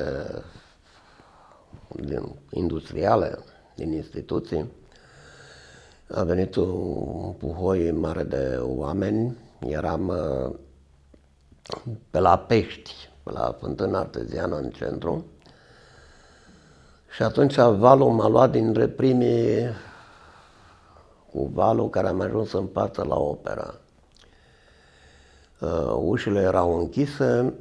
din industriale, din instituții, a venit un puhoi mare de oameni, eram pe la Pești, pe la Fântâna Arteziană în centru, și atunci valul m-a luat dintre primii, cu valul care am ajuns în față la operă. Uh, ușile erau închise,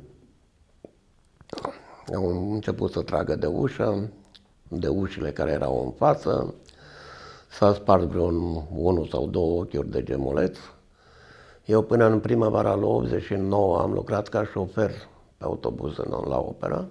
au început să tragă de ușă, de ușile care erau în față, s-a spart vreun unul sau două ochiuri de gemuleț. Eu până în primăvara lui optzeci și nouă am lucrat ca șofer pe autobuz la operă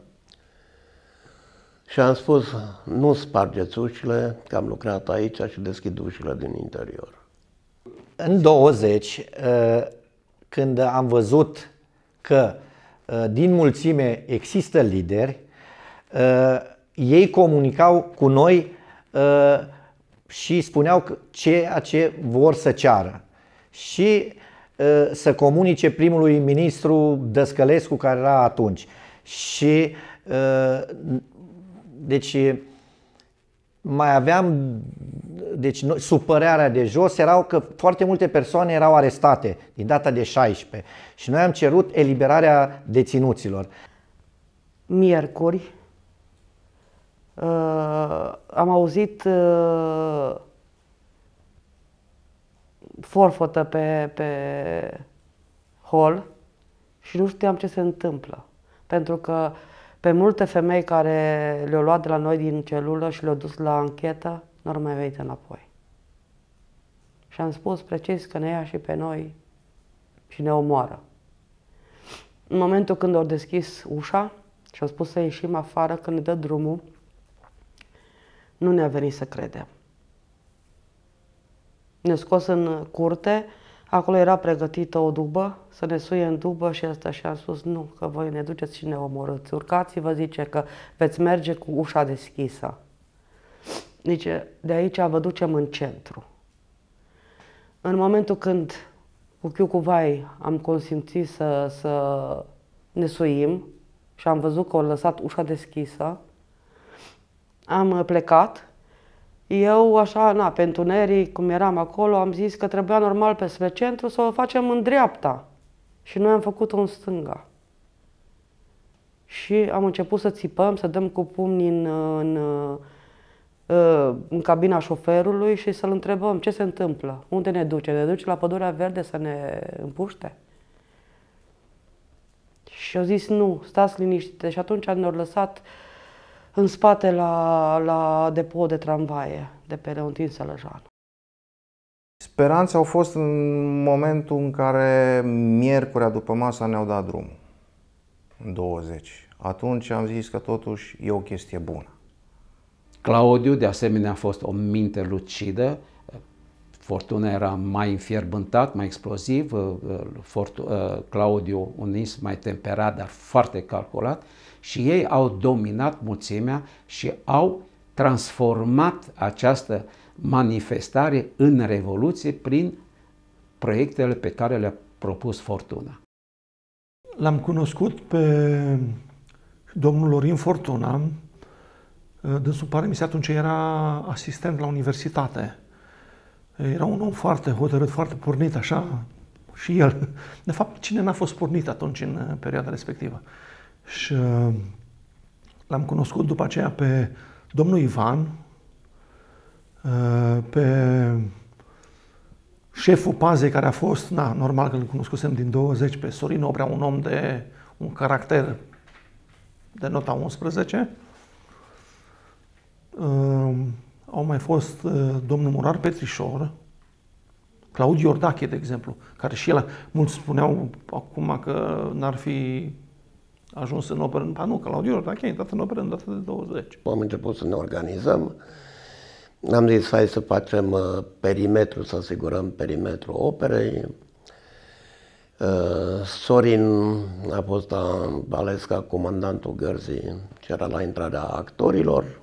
și am spus, nu spargeți ușile, că am lucrat aici și deschid ușile din interior. În douăzeci, când am văzut că din mulțime există lideri, ei comunicau cu noi și spuneau ceea ce vor să ceară. Și să comunice primului ministru Dăscălescu, care era atunci. Și deci mai aveam, deci supărarea de jos erau că foarte multe persoane erau arestate din data de șaisprezece și noi am cerut eliberarea deținuților. Miercuri uh, am auzit uh, forfotă pe, pe hol și nu știam ce se întâmplă. Pentru că pe multe femei care le-au luat de la noi din celulă și le-au dus la anchetă, nu au mai venit înapoi. Și am spus precis că ne ia și pe noi și ne omoară. În momentul când au deschis ușa și au spus să ieșim afară, când ne dă drumul, nu ne-a venit să credem. Ne-a scos în curte, acolo era pregătită o dubă, să ne suie în dubă și asta, și am spus nu, că voi ne duceți și ne omorâți. Urcați-vă, zice, că veți merge cu ușa deschisă. Zice, de aici vă ducem în centru. În momentul când cu chiu cu vai am consimțit să, să ne suim și am văzut că au lăsat ușa deschisă, am plecat. Eu, așa, na, pe întuneric, cum eram acolo, am zis că trebuia normal pe spre centru să o facem în dreapta. Și noi am făcut-o în stânga. Și am început să țipăm, să dăm cu pumni în, în, în cabina șoferului și să-l întrebăm ce se întâmplă, unde ne duce, ne duce la Pădurea Verde să ne împuște? Și au zis nu, stați liniștite. Și atunci ne-au lăsat în spate la, la depou de tramvaie de pe Leontin Sălăjan. Speranțe au fost în momentul în care miercurea după masa ne-au dat drumul, în douăzeci. Atunci am zis că totuși e o chestie bună. Claudiu, de asemenea, a fost o minte lucidă. Fortuna era mai înfierbântat, mai exploziv. Fortu Claudiu un ins mai temperat, dar foarte calculat. Și ei au dominat mulțimea și au transformat această manifestare în revoluție prin proiectele pe care le-a propus Fortuna. L-am cunoscut pe domnul Lorin Fortuna. Dânsul, pare mi se, atunci era asistent la universitate. Era un om foarte hotărât, foarte pornit, așa, și el. De fapt, cine n-a fost pornit atunci, în perioada respectivă? Și l-am cunoscut după aceea pe domnul Ivan, pe șeful pazei care a fost, na, normal că îl cunoscusem din douăzeci, pe Sorin Obrea, un om de un caracter de nota unsprezece. Uh, au mai fost uh, domnul Murar Petrișor, Claudiu Iordache, de exemplu, care și el, mulți spuneau acum că n-ar fi ajuns în operă. Ba nu, Claudiu Iordache a intrat în operă în data de douăzeci. Am început să ne organizăm. Am zis, hai să facem uh, perimetru, să asigurăm perimetrul operei. Uh, Sorin a fost ales ca comandantul gărzii ce era la intrarea actorilor.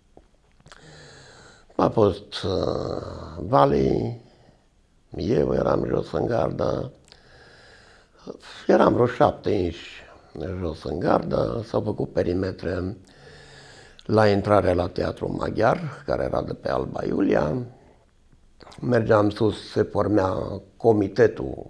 A fost uh, Vali, eu eram jos în gardă, eram vreo șapte inși jos în gardă, s-au făcut perimetre la intrarea la Teatrul Maghiar, care era de pe Alba Iulia. Mergeam sus, se formea comitetul,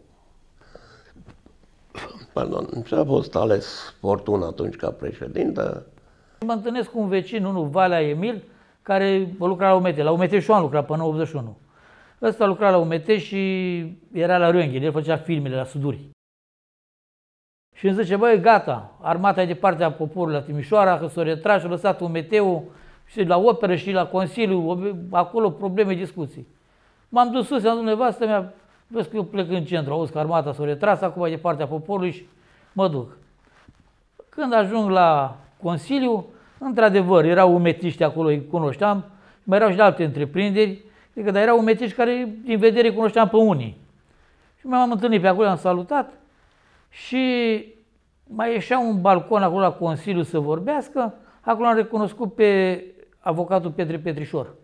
pardon, și a fost ales Fortuna atunci ca președinte. Mă întâlnesc cu un vecin, unul, Valea Emil, care lucra la U M T. La U M T și eu am lucrat până în optzeci și unu. Ăsta lucra la U M T și era la Röntgen, el făcea filmele la Suduri. Și îmi zice, băi, gata, armata e de partea poporului la Timișoara, că s-a retras și a lăsat U M T-ul și la operă și la Consiliu, acolo probleme, discuții. M-am dus sus, am zis, nevastă mea, vezi că eu plec în centru, auzi că armata s-a retras, acum e de partea poporului și mă duc. Când ajung la Consiliu, într-adevăr, erau umetiști acolo, îi cunoșteam, mai erau și de alte întreprinderi, adică, dar erau umetiști care, din vedere, cunoșteam pe unii. Și m-am întâlnit pe acolo, am salutat și mai ieșea un balcon acolo la Consiliu să vorbească, acolo am recunoscut pe avocatul Petre Petrișor.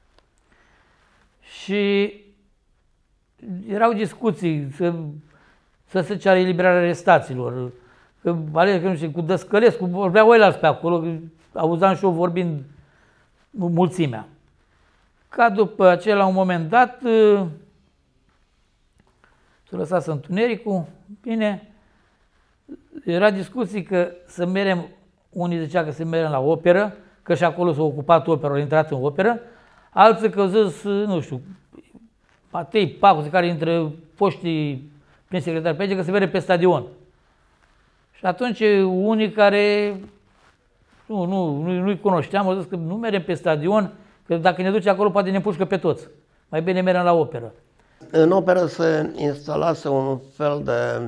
Și erau discuții să, să se ceară eliberarea arestaților, că, ales, că nu știu, cu Dăscălescu, vorbeau ăilalți pe acolo, auzam și eu vorbind mulțimea. Ca după aceea, la un moment dat, s-a lăsat întunericul, bine, era discuții că să merem, unii zicea că să merem la operă, că și acolo s-a ocupat opera, au intrat în operă, alții că au zis, nu știu, Matei Pacu, care intră foștii prin secretari pe că se merge pe stadion. Și atunci unii care nu, nu, nu, nu-i cunoșteam, au zis că nu mergem pe stadion, că dacă ne duce acolo poate ne pușcă pe toți. Mai bine mergem la operă. În operă se instalase un fel de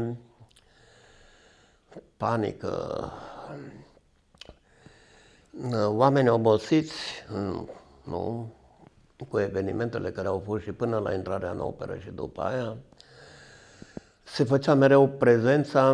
panică. Oamenii obosiți, nu, cu evenimentele care au fost și până la intrarea în operă și după aia, se făcea mereu prezența.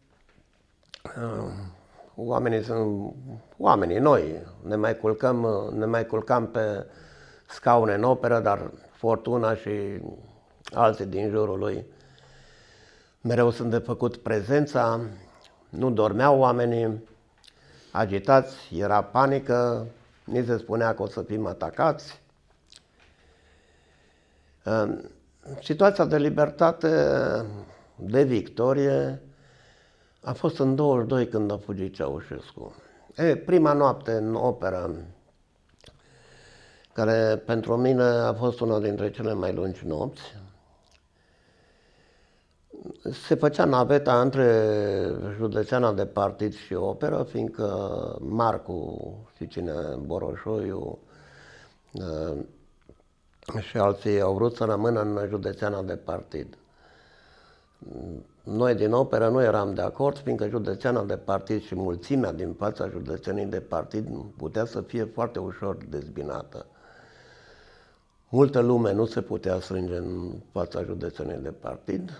Oamenii sunt oamenii, noi ne mai culcăm, ne mai culcam pe scaune în operă, dar Fortuna și alții din jurul lui mereu sunt de făcut prezența, nu dormeau oamenii, agitați, era panică, ni se spunea că o să fim atacați. Situația de libertate, de victorie, a fost în douăzeci și doi când a fugit Ceaușescu. E, prima noapte în operă, care pentru mine a fost una dintre cele mai lungi nopți, Se făcea naveta între Județeana de Partid și Operă, fiindcă Marcu, știi cine, Boroșoiu și alții au vrut să rămână în Județeana de Partid. Noi din Operă nu eram de acord, fiindcă Județeana de Partid și mulțimea din fața Județenii de Partid putea să fie foarte ușor dezbinată. Multă lume nu se putea strânge în fața Județenii de Partid.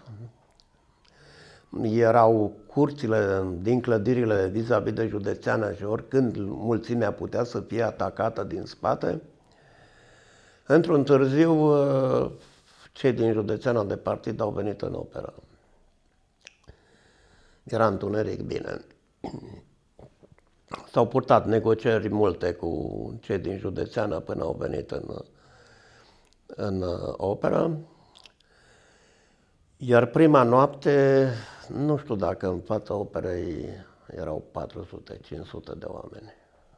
Erau curțile din clădirile vis-a-vis de Județeană și oricând mulțimea putea să fie atacată din spate. Într-un târziu, cei din Județeana de Partid au venit în Operă. Era întuneric, bine. S-au purtat negocieri multe cu cei din Județeană până au venit în, în Operă. Iar prima noapte, nu știu dacă în fața Operei erau patru sute cinci sute de oameni.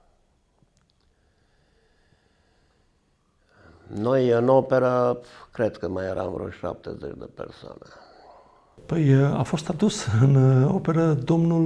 Noi în Operă, cred că mai eram vreo șaptezeci de persoane. Păi a fost adus în Operă domnul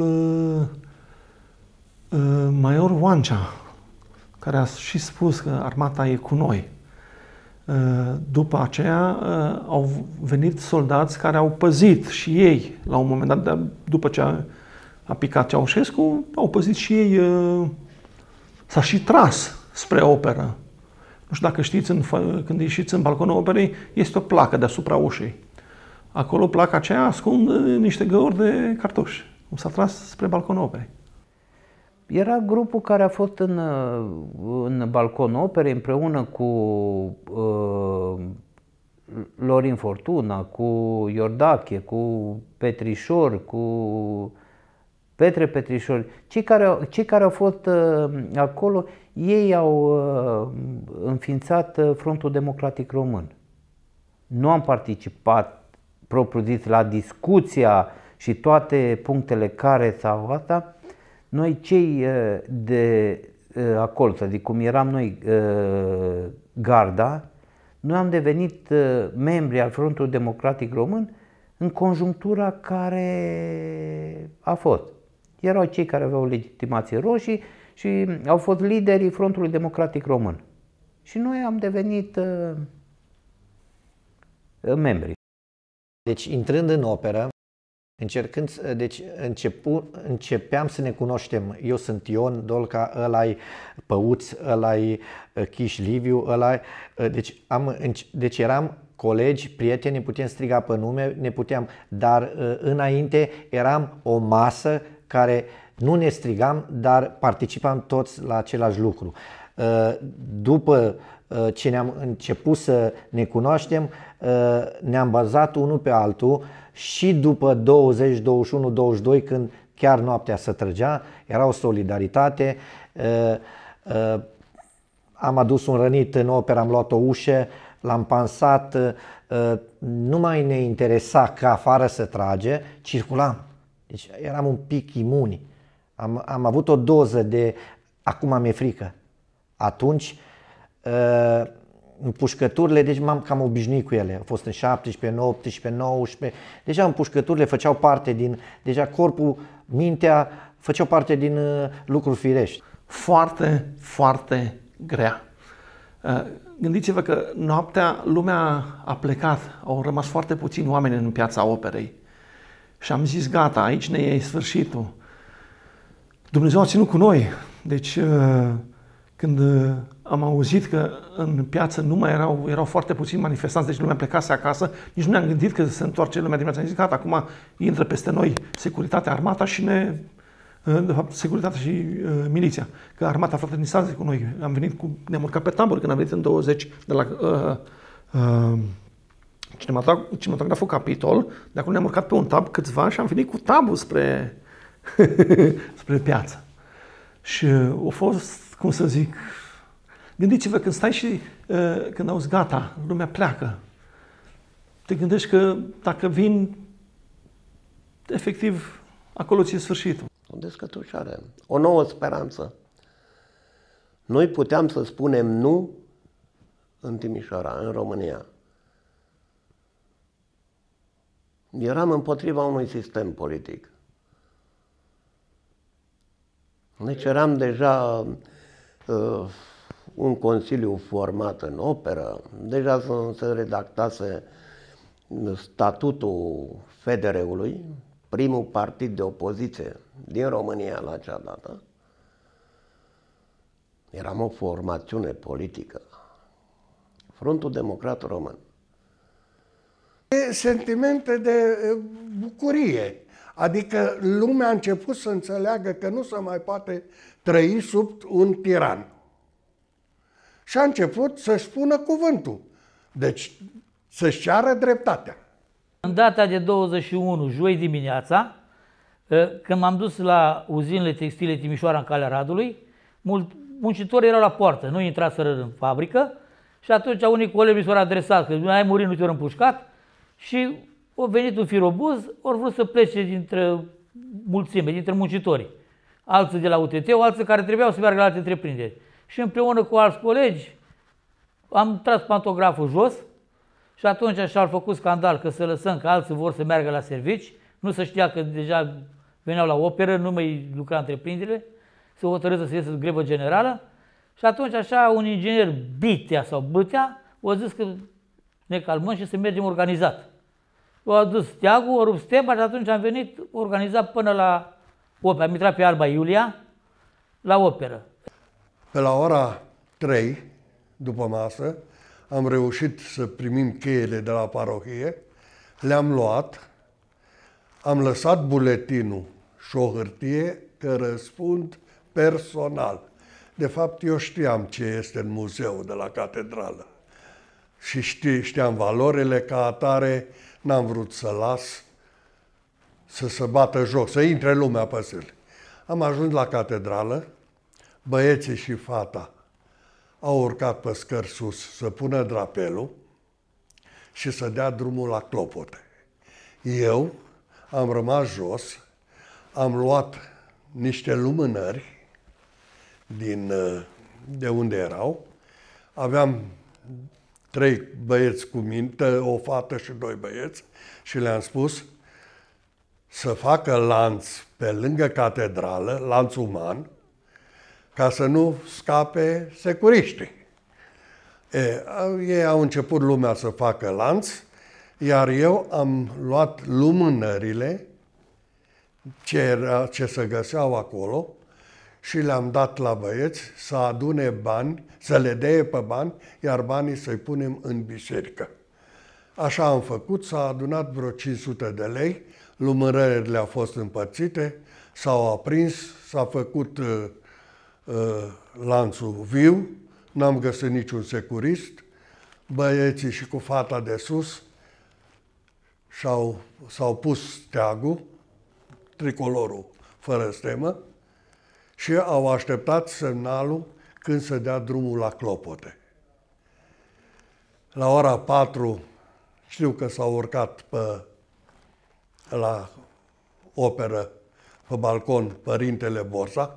uh, Major Oancea, care a și spus că armata e cu noi. Uh, după aceea uh, au venit soldați care au păzit și ei, la un moment dat, după ce a, a picat Ceaușescu, au păzit și ei, uh, s-a și tras spre Operă. Nu știu dacă știți, în, când ieșiți în balconul Operei, este o placă deasupra ușei. Acolo, placa aceea ascunde niște găuri de cartuși. S-a tras spre balconul Operei. Era grupul care a fost în, în balconul Operei împreună cu uh, Lorin Fortuna, cu Iordache, cu Petrișor, cu Petre Petrișor. Cei care, cei care au fost uh, acolo, ei au uh, înființat Frontul Democratic Român. Nu am participat propriu-zis la discuția și toate punctele care s-au asta. Noi cei de acolo, adică cum eram noi garda, noi am devenit membri al Frontului Democratic Român în conjunctura care a fost. Erau cei care aveau legitimație roșii și au fost liderii Frontului Democratic Român. Și noi am devenit membri. Deci, intrând în Operă, încercând, deci începu, începeam să ne cunoaștem. Eu sunt Ion Dolca, ăla-i Păuț, ăla-i Chiș Liviu, ăla deci, am, deci eram colegi, prieteni, ne puteam striga pe nume, ne puteam, dar înainte eram o masă care nu ne strigam, dar participam toți la același lucru. După ce ne-am început să ne cunoaștem, ne-am bazat unul pe altul și după douăzeci, douăzeci și unu, douăzeci și doi, când chiar noaptea se trăgea, era o solidaritate. Am adus un rănit în Operă, am luat o ușă, l-am pansat, nu mai ne interesa că afară să trage, circulam. Deci eram un pic imuni. Am, am avut o doză de acum mi-e frică. Atunci, împușcăturile, deci m-am cam obișnuit cu ele. Au fost în șaptesprezece, optsprezece, nouăsprezece. Deja împușcăturile făceau parte din, deja corpul, mintea făceau parte din uh, lucruri firești. Foarte, foarte grea. Uh, gândiți-vă că noaptea lumea a plecat, au rămas foarte puțini oameni în piața Operei. Și am zis, gata, aici ne e sfârșitul. Dumnezeu a ținut cu noi. Deci, uh, când am auzit că în piață nu mai erau, erau foarte puțini manifestanți, deci lumea plecase acasă, nici nu ne-am gândit că se întoarce lumea dimineața. Am zis, gata, acum intră peste noi securitatea, armata și ne, de fapt, securitatea și uh, miliția. Că armata fraternizează cu noi. Am venit cu, ne-am urcat pe taburi când am venit în douăzeci de la uh, uh, cinematograful Capitol. De acolo ne-am urcat pe un tab câțiva și am venit cu tabul spre, spre piață. Și uh, a fost, cum să zic, gândiți-vă când stai și uh, când auzi gata, lumea pleacă. Te gândești că dacă vin, efectiv, acolo ți-e sfârșitul. O descătușare, o nouă speranță. Noi puteam să spunem nu în Timișoara, în România. Eram împotriva unui sistem politic. Deci eram deja uh, un consiliu format în operă, deja se redactase statutul F D R-ului, primul partid de opoziție din România la acea dată. Eram o formațiune politică, Frontul Democrat Român. Sentimente de bucurie, adică lumea a început să înțeleagă că nu se mai poate trăi sub un tiran. Și a început să-și spună cuvântul, deci să-și ceară dreptatea. În data de douăzeci și unu, joi dimineața, când m-am dus la uzinele textile Timișoara în Calea Radului, muncitorii erau la poartă, nu intraseră în fabrică și atunci unii colegi mi s-au adresat că ai murit, nu te-au împușcat și au venit un firobuz, au vrut să plece dintre mulțime, dintre muncitorii. Alții de la U T T, alții care trebuiau să meargă la alte întreprinderi. Și împreună cu alți colegi am tras pantograful jos și atunci așa au făcut scandal că să lăsăm că alții vor să meargă la servici, nu se știa că deja veneau la operă, nu mai lucra întreprinderile, se hotărâtă să iasă grevă generală și atunci așa un inginer Bitea sau Bâtea a zis că ne calmăm și să mergem organizat. Au adus steagul, au rupt stemba și atunci am venit organizat până la operă. Am intrat pe Alba Iulia la operă. Pe la ora trei, după masă, am reușit să primim cheile de la parohie, le-am luat, am lăsat buletinul și o hârtie că răspund personal. De fapt, eu știam ce este în muzeul de la catedrală și ști, știam valorile, ca atare n-am vrut să las să se bată joc, să intre lumea pe sâle. Am ajuns la catedrală, băieții și fata au urcat pe scări sus să pună drapelul și să dea drumul la clopote. Eu am rămas jos, am luat niște lumânări din, de unde erau, aveam trei băieți cu mine, o fată și doi băieți și le-am spus să facă lanț pe lângă catedrală, lanț uman, ca să nu scape securiștii. E, ei au început lumea să facă lanț, iar eu am luat lumânările ce, era, ce se găseau acolo și le-am dat la băieți să adune bani, să le dea pe bani, iar banii să-i punem în biserică. Așa am făcut, s-a adunat vreo cinci sute de lei, lumânările au fost împărțite, s-au aprins, s-a făcut uh, uh, lanțul viu, n-am găsit niciun securist, băieții și cu fata de sus și-au, s-au pus steagul, tricolorul fără stemă, și au așteptat semnalul când se dea drumul la clopote. La ora patru știu că s-au urcat pe, la operă, pe balcon, Părintele Borsa,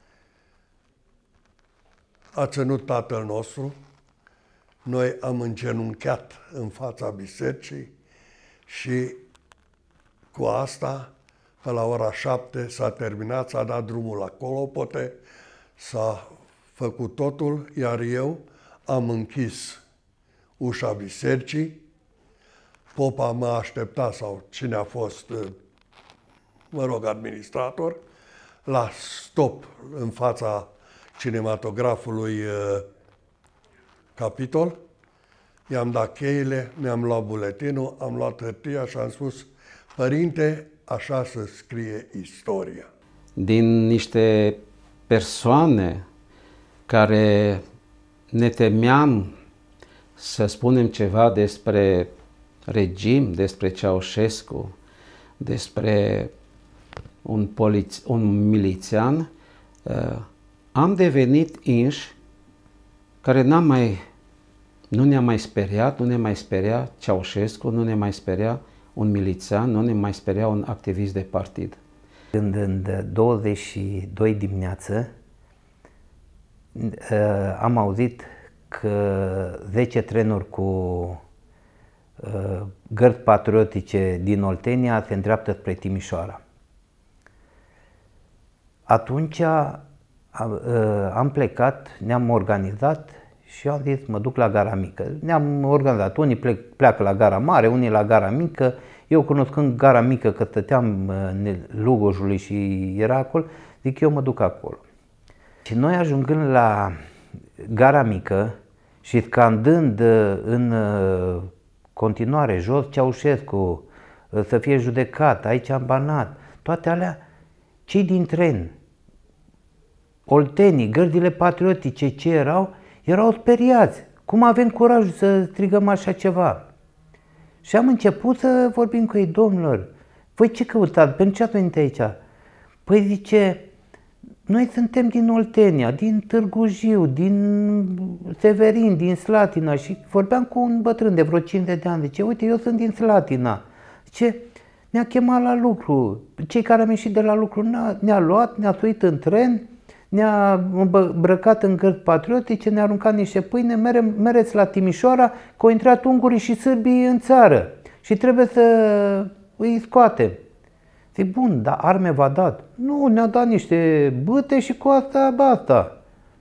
a ținut Tatăl nostru, noi am îngenunchiat în fața bisericii și cu asta, pe la ora șapte, s-a terminat, s-a dat drumul la clopote, s-a făcut totul, iar eu am închis ușa bisericii, popa mă aștepta sau cine a fost, mă rog, administrator, la stop în fața cinematografului Capitol, i-am dat cheile, mi-am luat buletinul, am luat hârtia și am spus, Părinte, așa se scrie istoria. Din niște persoane care ne temeam să spunem ceva despre regim, despre Ceaușescu, despre un, poliț- un milițian, am devenit inși care n-am mai, nu ne-a mai speriat, nu ne mai speria Ceaușescu, nu ne mai speria un milițian, nu ne mai speria un activist de partid. Când în douăzeci și doi dimineață am auzit că zece trenuri cu gărzi patriotice din Oltenia se îndreaptă spre Timișoara. Atunci am plecat, ne-am organizat și am zis mă duc la Gara Mică. Ne-am organizat, unii plec, pleacă la Gara Mare, unii la Gara Mică. Eu cunoscând Gara Mică, că stăteam în Lugojului și era acolo, zic eu mă duc acolo. Și noi ajungând la Gara Mică și scandând în continuare jos Ceaușescu, să fie judecat, aici în Banat, toate alea, cei din tren, oltenii, gărzile patriotice, ce erau, erau speriați. Cum avem curajul să strigăm așa ceva? Și am început să vorbim cu ei, domnilor, voi ce căutați? Pentru ce ați venit aici? Păi zice, noi suntem din Oltenia, din Târgu Jiu, din Severin, din Slatina și vorbeam cu un bătrân de vreo cincizeci de ani. Zice, uite, eu sunt din Slatina. Zice, ne-a chemat la lucru. Cei care am ieșit de la lucru ne-a luat, ne-a suit în tren, ne-a îmbrăcat în gărzi patriotice, ne-a aruncat niște pâine, mere, mereți la Timișoara, că au intrat ungurii și sârbii în țară și trebuie să îi scoatem. Zic, bun, dar arme v-a dat? Nu, ne-a dat niște bâte și cu asta, basta.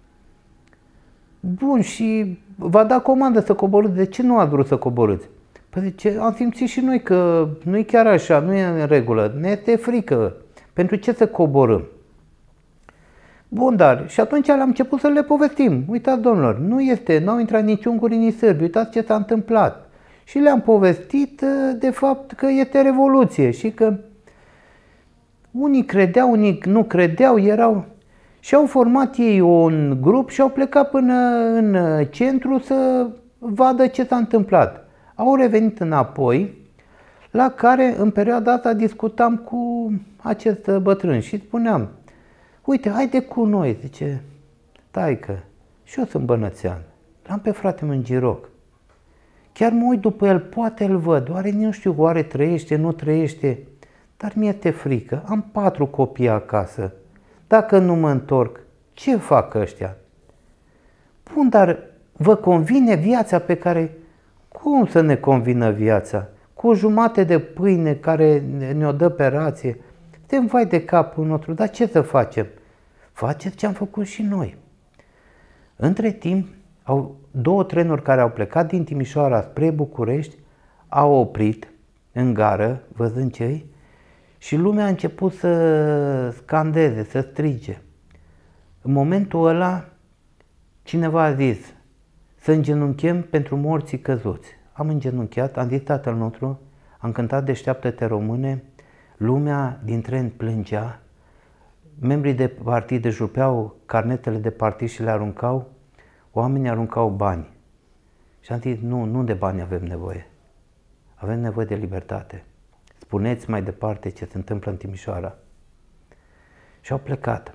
Bun, și v-a dat comandă să coborâți, de ce nu ați vrut să coborâți? Păi zice, am simțit și noi că nu e chiar așa, nu e în regulă, ne este frică. Pentru ce să coborâm? Bun, dar și atunci am început să le povestim. Uitați, domnilor, nu este, n-au intrat nici unguri, nici sârbi, uitați ce s-a întâmplat. Și le-am povestit de fapt că este revoluție și că unii credeau, unii nu credeau, erau și au format ei un grup și au plecat până în centru să vadă ce s-a întâmplat. Au revenit înapoi, la care în perioada asta discutam cu acest bătrân și spuneam, uite, haide cu noi, zice, taică, și eu sunt bănățean, l-am pe frate-mă în Giroc. Chiar mă uit după el, poate îl văd, oare nu știu, oare trăiește, nu trăiește, dar mi-e te frică, am patru copii acasă, dacă nu mă întorc, ce fac ăștia? Bun, dar vă convine viața pe care, cum să ne convină viața? Cu o jumate de pâine care ne-o dă pe rație, suntem vai de capul nostru, dar ce să facem? Faceți ce am făcut și noi. Între timp, au două trenuri care au plecat din Timișoara spre București, au oprit în gară, văzând cei, și lumea a început să scandeze, să strige. În momentul ăla, cineva a zis, să îngenunchem pentru morții căzuți. Am îngenunchiat, am zis Tatăl nostru, am cântat Deșteaptă-te române, lumea din tren plângea, membrii de partid își rupeau carnetele de partid și le aruncau, oamenii aruncau bani. Și am zis, nu, nu de bani avem nevoie, avem nevoie de libertate. Spuneți mai departe ce se întâmplă în Timișoara. Și au plecat.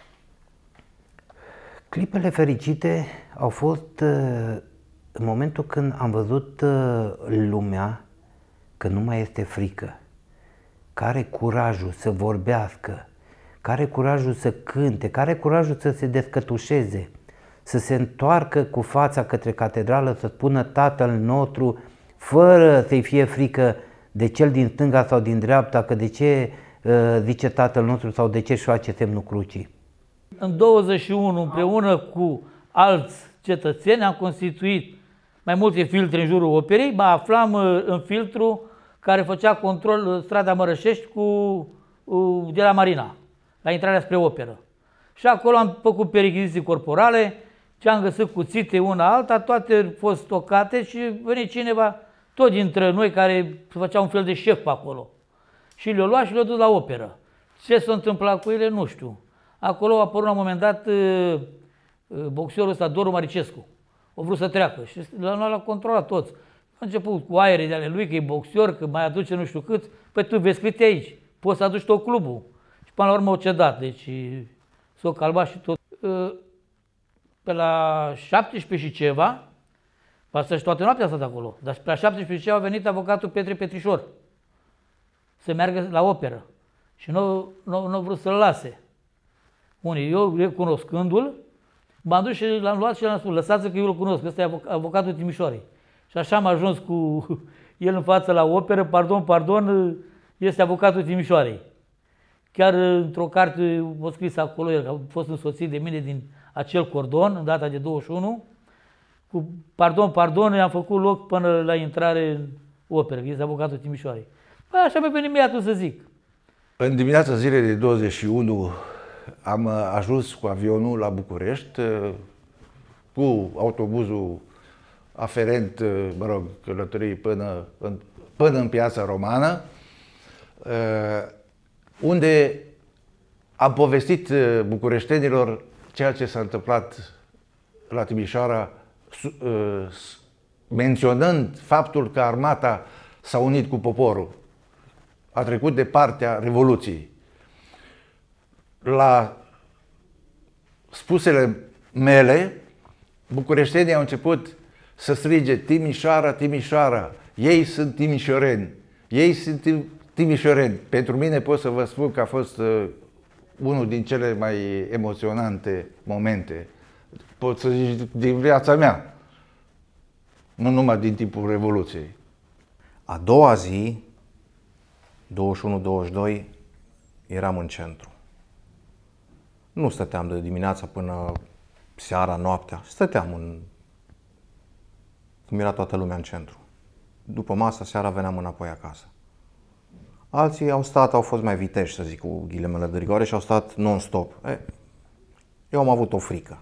Clipele fericite au fost în momentul când am văzut lumea că nu mai este frică, că are curajul să vorbească, că are curajul să cânte, că are curajul să se descătușeze, să se întoarcă cu fața către catedrală, să spună Tatăl nostru, fără să-i fie frică de cel din stânga sau din dreapta, că de ce uh, zice Tatăl nostru sau de ce își face semnul crucii. În douăzeci și unu, împreună cu alți cetățeni, am constituit mai multe filtre în jurul operei. Mă aflam în filtru care făcea control strada Mărășești cu, de la Marina, la intrarea spre operă. Și acolo am făcut perichiziții corporale, ce am găsit cuțite una alta, toate au fost stocate și veni cineva, tot dintre noi, care făcea un fel de șef pe acolo. Și le-a luat și le-a dus la operă. Ce s-a întâmplat cu ele, nu știu. Acolo a apărut la un moment dat boxerul ăsta, Doru Maricescu. A vrut să treacă și l-a l-a controlat toți. A început cu aere de ale lui, că e boxer, că mai aduce nu știu cât. Păi tu vezi câte aici, poți să aduci tot clubul. Și până la urmă au cedat, deci s-a calmat și tot. Pe la șaptesprezece și ceva, pasă și toată noaptea a stat acolo, dar pe la șaptesprezece și ceva a venit avocatul Petre Petrișor să meargă la operă și nu, nu, nu a vrut să-l lase. Unii, eu recunoscându-l, m-am dus și l-am luat și l-am spus, lăsați-l că eu îl cunosc, ăsta e avocatul Timișoarei. Și așa am ajuns cu el în față la operă, pardon, pardon, este avocatul Timișoarei. Chiar într-o carte a scris acolo, el a fost însoțit de mine din acel cordon, în data de douăzeci și unu, cu pardon, pardon, i-am făcut loc până la intrare în operă, este avocatul Timișoarei. Păi așa mi-a venit mie atunci să zic. În dimineața zilei de douăzeci și unu am ajuns cu avionul la București, cu autobuzul aferent, mă rog, călătorii până în, până în Piața Romană, unde am povestit bucureștenilor ceea ce s-a întâmplat la Timișoara, menționând faptul că armata s-a unit cu poporul, a trecut de partea Revoluției. La spusele mele, bucureștenii au început să strige Timișoara, Timișoara, ei sunt timișoreni, ei sunt timișoreni. Pentru mine pot să vă spun că a fost uh, unul din cele mai emoționante momente, pot să zic, din viața mea, nu numai din timpul Revoluției. A doua zi, douăzeci și unu douăzeci și doi, eram în centru. Nu stăteam de dimineața până seara, noaptea. Stăteam în... cum era toată lumea în centru. După masă, seara veneam înapoi acasă. Alții au stat, au fost mai viteși, să zic, cu ghilimele de rigoare și au stat non-stop. E, eu am avut o frică.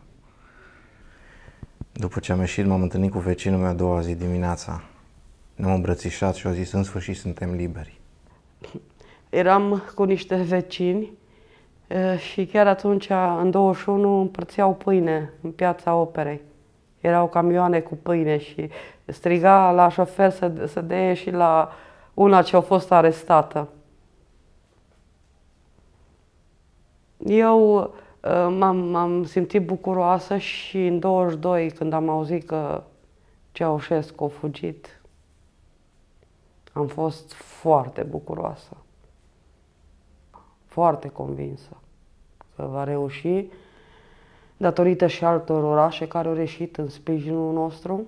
După ce am ieșit, m-am întâlnit cu vecinul meu a doua zi dimineața. Ne-am îmbrățișat și au zis, în sfârșit suntem liberi. Eram cu niște vecini și chiar atunci, în douăzeci și unu, împărțeau pâine în Piața Operei. Erau camioane cu pâine și striga la șofer să, să dea și la una ce a fost arestată. Eu m-am simțit bucuroasă și în douăzeci și doi, când am auzit că Ceaușescu a fugit, am fost foarte bucuroasă, foarte convinsă că va reuși, datorită și altor orașe care au reușit în sprijinul nostru,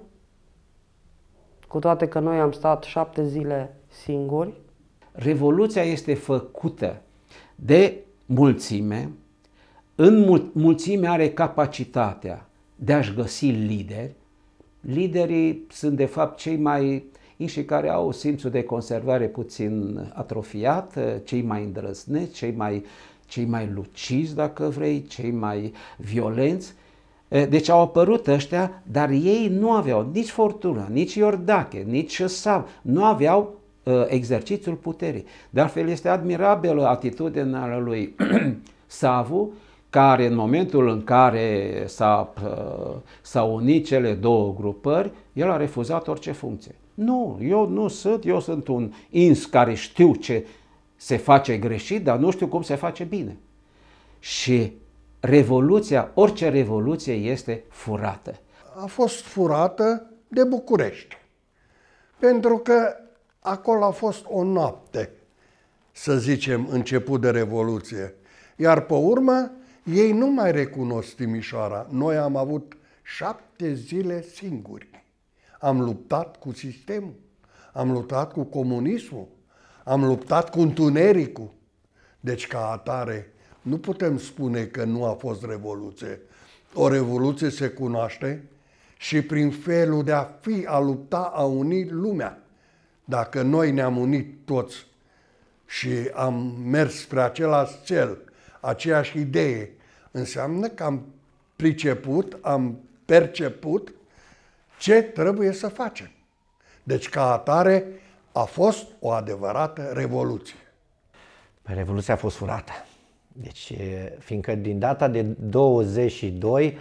cu toate că noi am stat șapte zile singuri. Revoluția este făcută de mulțime, în mul- mulțime are capacitatea de a-și găsi lideri. Liderii sunt de fapt cei mai și care au simțul de conservare puțin atrofiat, cei mai îndrăzneți, cei mai, cei mai lucizi, dacă vrei, cei mai violenți. Deci au apărut ăștia, dar ei nu aveau nici Fortuna, nici Iordache, nici Sav, nu aveau uh, exercițiul puterii. De altfel este admirabilă atitudinea lui Savu, care în momentul în care s-a, uh, s-au unit cele două grupări, el a refuzat orice funcție. Nu, eu nu sunt, eu sunt un ins care știu ce se face greșit, dar nu știu cum se face bine. Și revoluția, orice revoluție este furată. A fost furată de București, pentru că acolo a fost o noapte, să zicem, început de Revoluție. Iar pe urmă, ei nu mai recunosc Timișoara. Noi am avut șapte zile singuri. Am luptat cu sistemul, am luptat cu comunismul, am luptat cu întunericul. Deci, ca atare, nu putem spune că nu a fost revoluție. O revoluție se cunoaște și prin felul de a fi, a lupta, a uni lumea. Dacă noi ne-am unit toți și am mers spre același cel, aceeași idee, înseamnă că am priceput, am perceput ce trebuie să facem. Deci, ca atare, a fost o adevărată revoluție. Păi, revoluția a fost furată. Deci, fiindcă din data de douăzeci și doi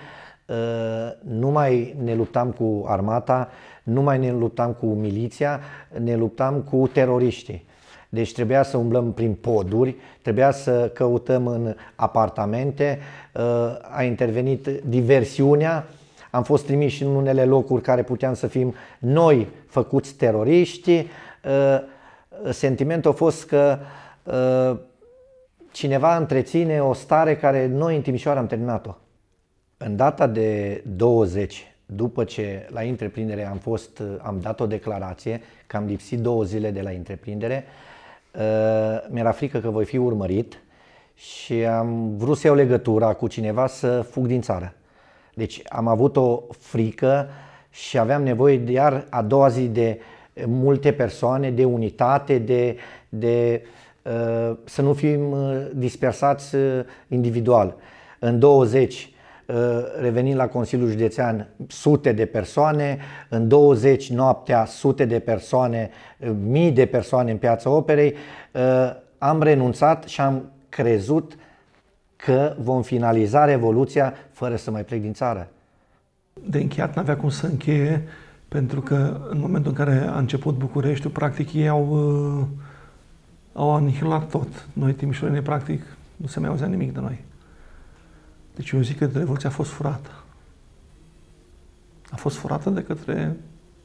nu mai ne luptam cu armata, nu mai ne luptam cu miliția, ne luptam cu teroriștii. Deci trebuia să umblăm prin poduri, trebuia să căutăm în apartamente, a intervenit diversiunea, am fost trimiși în unele locuri care puteam să fim noi făcuți teroriști. Sentimentul a fost că cineva întreține o stare care noi în Timișoara am terminat-o. În data de douăzeci după ce la întreprindere am fost, am dat o declarație că am lipsit două zile de la întreprindere, mi-era frică că voi fi urmărit și am vrut să iau legătura cu cineva să fug din țară. Deci am avut o frică și aveam nevoie de iar a doua zi de multe persoane, de unitate, de, de uh, să nu fim dispersați individual. În douăzeci, uh, revenind la Consiliul Județean, sute de persoane, în douăzeci noaptea sute de persoane, mii de persoane în Piața Operei, uh, am renunțat și am crezut că vom finaliza Revoluția fără să mai plec din țară. De încheiat n-avea cum să încheie, pentru că în momentul în care a început Bucureștiul, practic ei au, uh, au anihilat tot. Noi, timișorenii, practic, nu se mai auzea nimic de noi. Deci eu zic că Revoluția a fost furată. A fost furată de către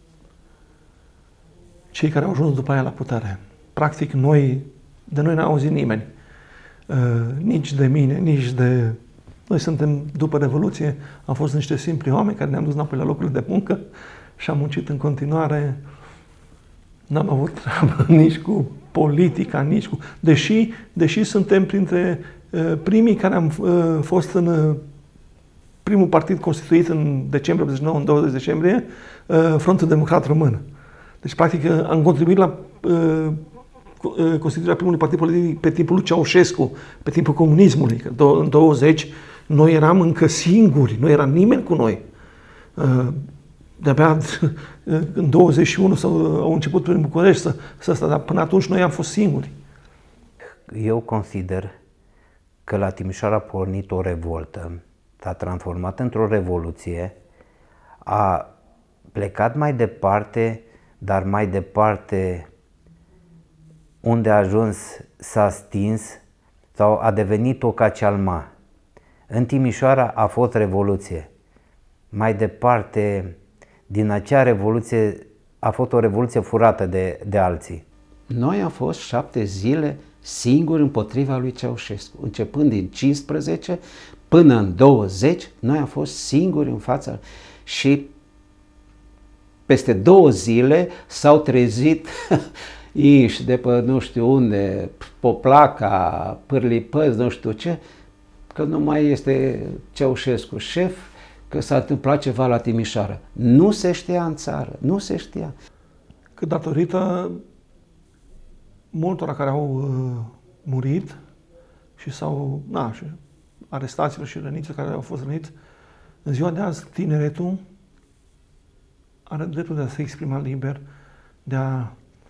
cei care au ajuns după aia la putere. Practic, noi, de noi n-a auzit nimeni. Uh, nici de mine, nici de... Noi suntem, după Revoluție, am fost niște simpli oameni care ne-am dus înapoi la locurile de muncă și am muncit în continuare. N-am avut treabă nici cu politica, nici cu... Deși, deși suntem printre uh, primii care am uh, fost în uh, primul partid constituit în decembrie optzeci și nouă, în douăzeci decembrie, uh, Frontul Democrat Român. Deci, practic, uh, am contribuit la uh, constituirea primului partid politic pe timpul lui Ceaușescu, pe timpul comunismului, că în douăzeci noi eram încă singuri, nu era nimeni cu noi. De-abia în douăzeci și unu au început prin București să, să stă, dar până atunci noi am fost singuri. Eu consider că la Timișoara a pornit o revoltă, s-a transformat într-o revoluție, a plecat mai departe, dar mai departe unde a ajuns s-a stins sau a devenit o cacealma. În Timișoara a fost revoluție. Mai departe, din acea revoluție a fost o revoluție furată de, de alții. Noi am fost șapte zile singuri împotriva lui Ceaușescu. Începând din cincisprezece până în douăzeci, noi am fost singuri în fața și peste două zile s-au trezit inși de pe nu știu unde, Poplaca, Pârlipăți, nu știu ce, că nu mai este Ceaușescu șef, că s-a întâmplat ceva la Timișoara. Nu se știa în țară, nu se știa. Că datorită multora care au uh, murit și s-au, na, și arestaților și răniților care au fost răniți, în ziua de azi tineretul are dreptul de a se exprima liber, de a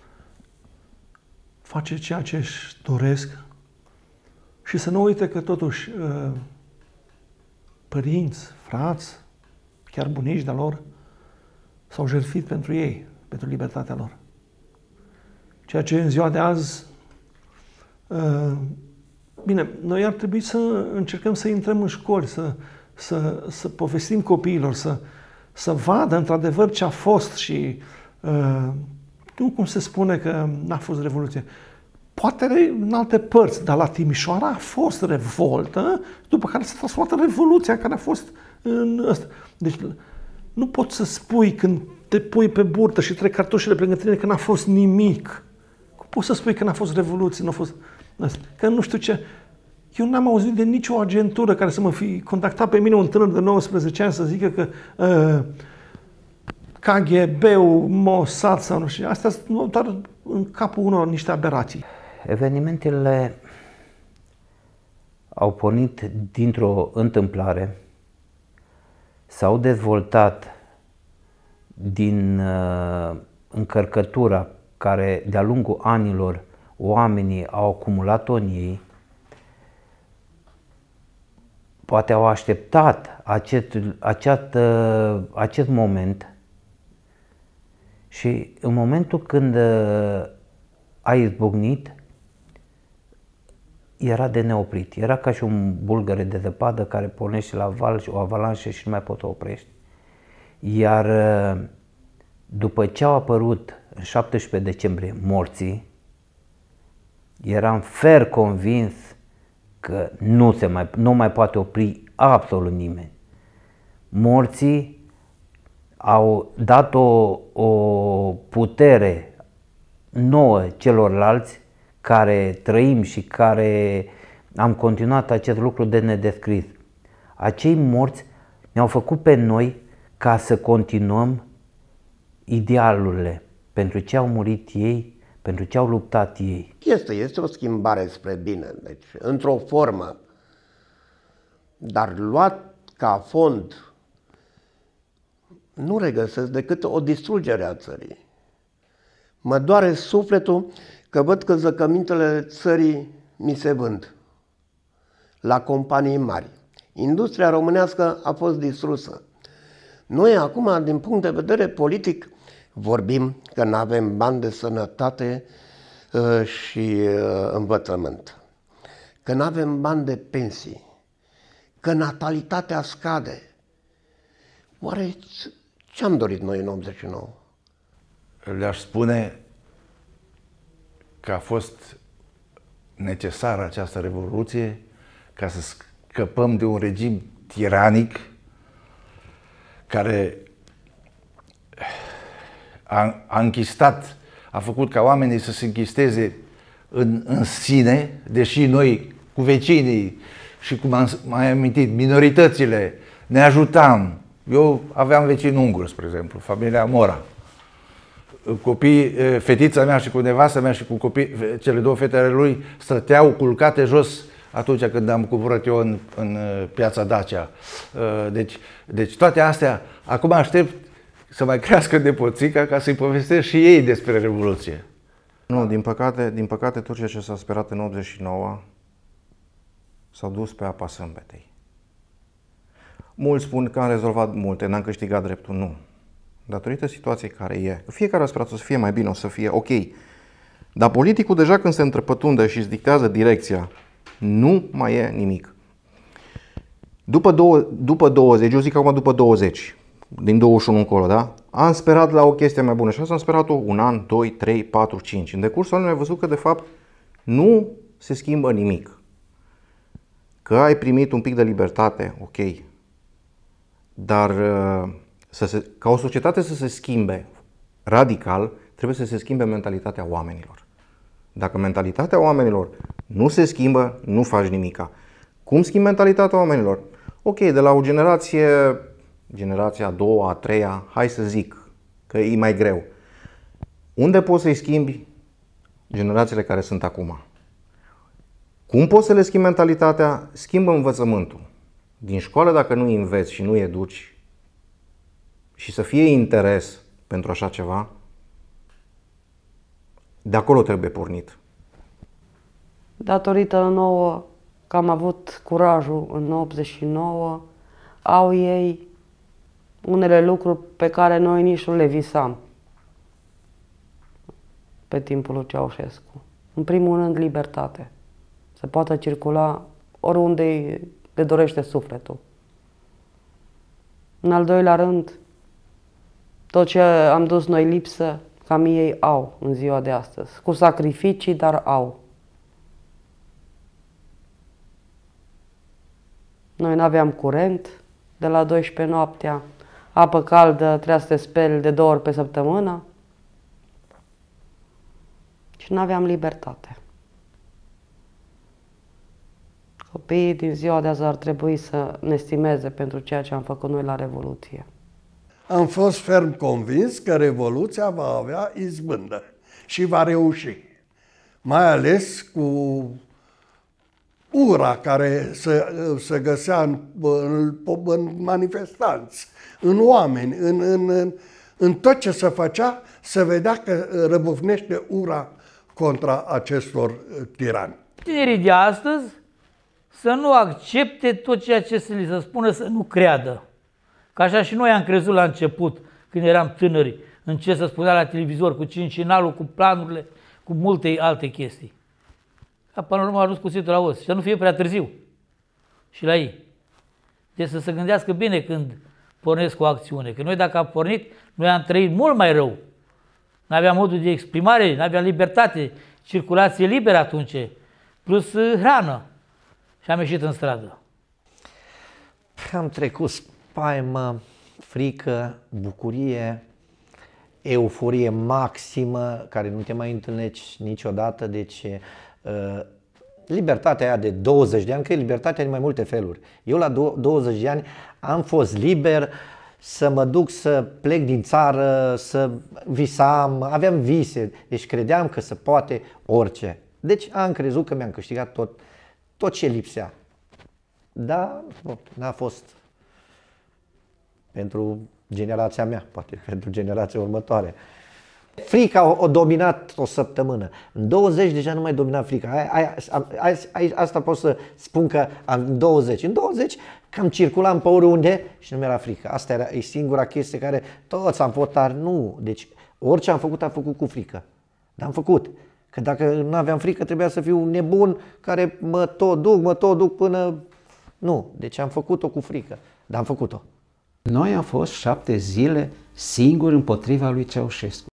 face ceea ce își doresc și să nu uite că totuși uh, părinți, frați, chiar bunici de-a lor s-au jertfit pentru ei, pentru libertatea lor. Ceea ce în ziua de azi, uh, bine, noi ar trebui să încercăm să intrăm în școli, să, să, să povestim copiilor, să, să vadă într-adevăr ce a fost și uh, nu cum se spune că n-a fost revoluție. Poate în alte părți, dar la Timișoara a fost revoltă, după care s-a transformat revoluția care a fost în ăsta. Deci nu poți să spui când te pui pe burtă și trec cartușele pe lângă tine că n-a fost nimic. Cum poți să spui că n-a fost revoluție, n-a fost asta? Că nu știu ce. Eu n-am auzit de nicio agentură care să mă fi contactat pe mine, un tânăr de nouăsprezece ani, să zică că uh, K G B-ul, Mossad sau nu știu. Astea sunt doar în capul unor niște aberații. Evenimentele au pornit dintr-o întâmplare, s-au dezvoltat din uh, încărcătura care de-a lungul anilor oamenii au acumulat-o în ei, poate au așteptat acest, acest, uh, acest moment și în momentul când uh, a izbucnit, era de neoprit. Era ca și un bulgăre de zăpadă care pornește la val și o avalanșă și nu mai poți o oprești. Iar după ce au apărut în șaptesprezece decembrie morții, eram fer convins că nu se mai, nu mai poate opri absolut nimeni. Morții au dat o, o putere nouă celorlalți care trăim și care am continuat acest lucru de nedescris. Acei morți ne-au făcut pe noi ca să continuăm idealurile pentru ce au murit ei, pentru ce au luptat ei. Este, este o schimbare spre bine, deci într-o formă, dar luat ca fond, nu regăsesc decât o distrugere a țării. Mă doare sufletul că văd că zăcămintele țării mi se vând la companii mari. Industria românească a fost distrusă. Noi acum, din punct de vedere politic, vorbim că nu avem bani de sănătate uh, și uh, învățământ, că nu avem bani de pensii, că natalitatea scade. Oare ce am dorit noi în optzeci și nouă? Le-aș spune că a fost necesară această revoluție ca să scăpăm de un regim tiranic care a, a închistat, a făcut ca oamenii să se închisteze în, în sine, deși noi cu vecinii și cum am mai amintit, minoritățile ne ajutam. Eu aveam vecini unguri, spre exemplu, familia Mora. Copii, fetița mea și cu nevastă mea și cu copii, cele două fete ale lui stăteau culcate jos atunci când am coborât eu în, în piața Dacia. Deci, deci toate astea, acum aștept să mai crească nepoțica ca să-i povestesc și ei despre Revoluție. Nu, din păcate, din păcate tot ceea ce s-a sperat în optzeci și nouă s-au dus pe apa sâmbetei. Mulți spun că am rezolvat multe, n-am câștigat dreptul. Nu. Datorită situației care e. Fiecare a sperat o să fie mai bine, o să fie ok. Dar politicul deja când se întrepătundă și îți dictează direcția, nu mai e nimic. După, două, după douăzeci, eu zic acum după douăzeci, din douăzeci și unu încolo, da? Am sperat la o chestie mai bună și asta am sperat-o un an, doi, trei, patru, cinci. În decursul anului am văzut că de fapt nu se schimbă nimic. Că ai primit un pic de libertate, ok. Dar să se, ca o societate să se schimbe radical, trebuie să se schimbe mentalitatea oamenilor. Dacă mentalitatea oamenilor nu se schimbă, nu faci nimica. Cum schimbi mentalitatea oamenilor? Ok, de la o generație, generația a doua, a treia, hai să zic că e mai greu. Unde poți să-i schimbi generațiile care sunt acum? Cum poți să le schimbi mentalitatea? Schimbă învățământul. Din școală, dacă nu înveți și nu educi și să fie interes pentru așa ceva, de acolo trebuie pornit. Datorită nouă că am avut curajul în optzeci și nouă, au ei unele lucruri pe care noi nici nu le visam pe timpul lui Ceaușescu. În primul rând, libertate. Să poată circula oriunde le dorește sufletul. În al doilea rând, tot ce am dus noi lipsă, cam ei au în ziua de astăzi. Cu sacrificii, dar au. Noi nu aveam curent de la douăsprezece noaptea, apă caldă, trebuia să te speli de două ori pe săptămână și nu aveam libertate. Copiii din ziua de azi ar trebui să ne stimeze pentru ceea ce am făcut noi la Revoluție. Am fost ferm convins că Revoluția va avea izbândă și va reuși. Mai ales cu ura care se, se găsea în, în, în manifestanți, în oameni, în, în, în, în tot ce se făcea, se vedea că răbufnește ura contra acestor tirani. Tinerii de astăzi să nu accepte tot ceea ce se li se spune, să nu creadă. Că așa și noi am crezut la început, când eram tânări, în ce se spunea la televizor, cu cincinalul, cu planurile, cu multe alte chestii. Ca până la urmă a ajuns cu situl la os. Și să nu fie prea târziu și la ei. Deci să se gândească bine când pornesc o acțiune. Că noi dacă am pornit, noi am trăit mult mai rău. Nu aveam modul de exprimare, nu aveam libertate, circulație liberă atunci, plus hrană. Și am ieșit în stradă. Am trecut spaimă, frică, bucurie, euforie maximă, care nu te mai întâlnești niciodată, deci uh, libertatea aia de douăzeci de ani, că e libertatea în mai multe feluri. Eu la douăzeci de ani am fost liber să mă duc să plec din țară, să visam, aveam vise, deci credeam că se poate orice. Deci am crezut că mi-am câștigat tot, tot ce lipsea. Dar n-a fost pentru generația mea, poate pentru generația următoare. Frica o dominat o săptămână. În douăzeci deja nu mai domina frica. Aia, aia, aia, aia, asta pot să spun că în douăzeci. În douăzeci cam circulam pe oriunde și nu mi-era frică. Asta era e singura chestie care toți am fost tari. Nu. Deci orice am făcut, am făcut cu frică. Dar am făcut. Că dacă nu aveam frică, trebuia să fiu un nebun care mă tot duc, mă tot duc până... Nu. Deci am făcut-o cu frică. Dar am făcut-o. Noi am fost șapte zile singuri împotriva lui Ceaușescu.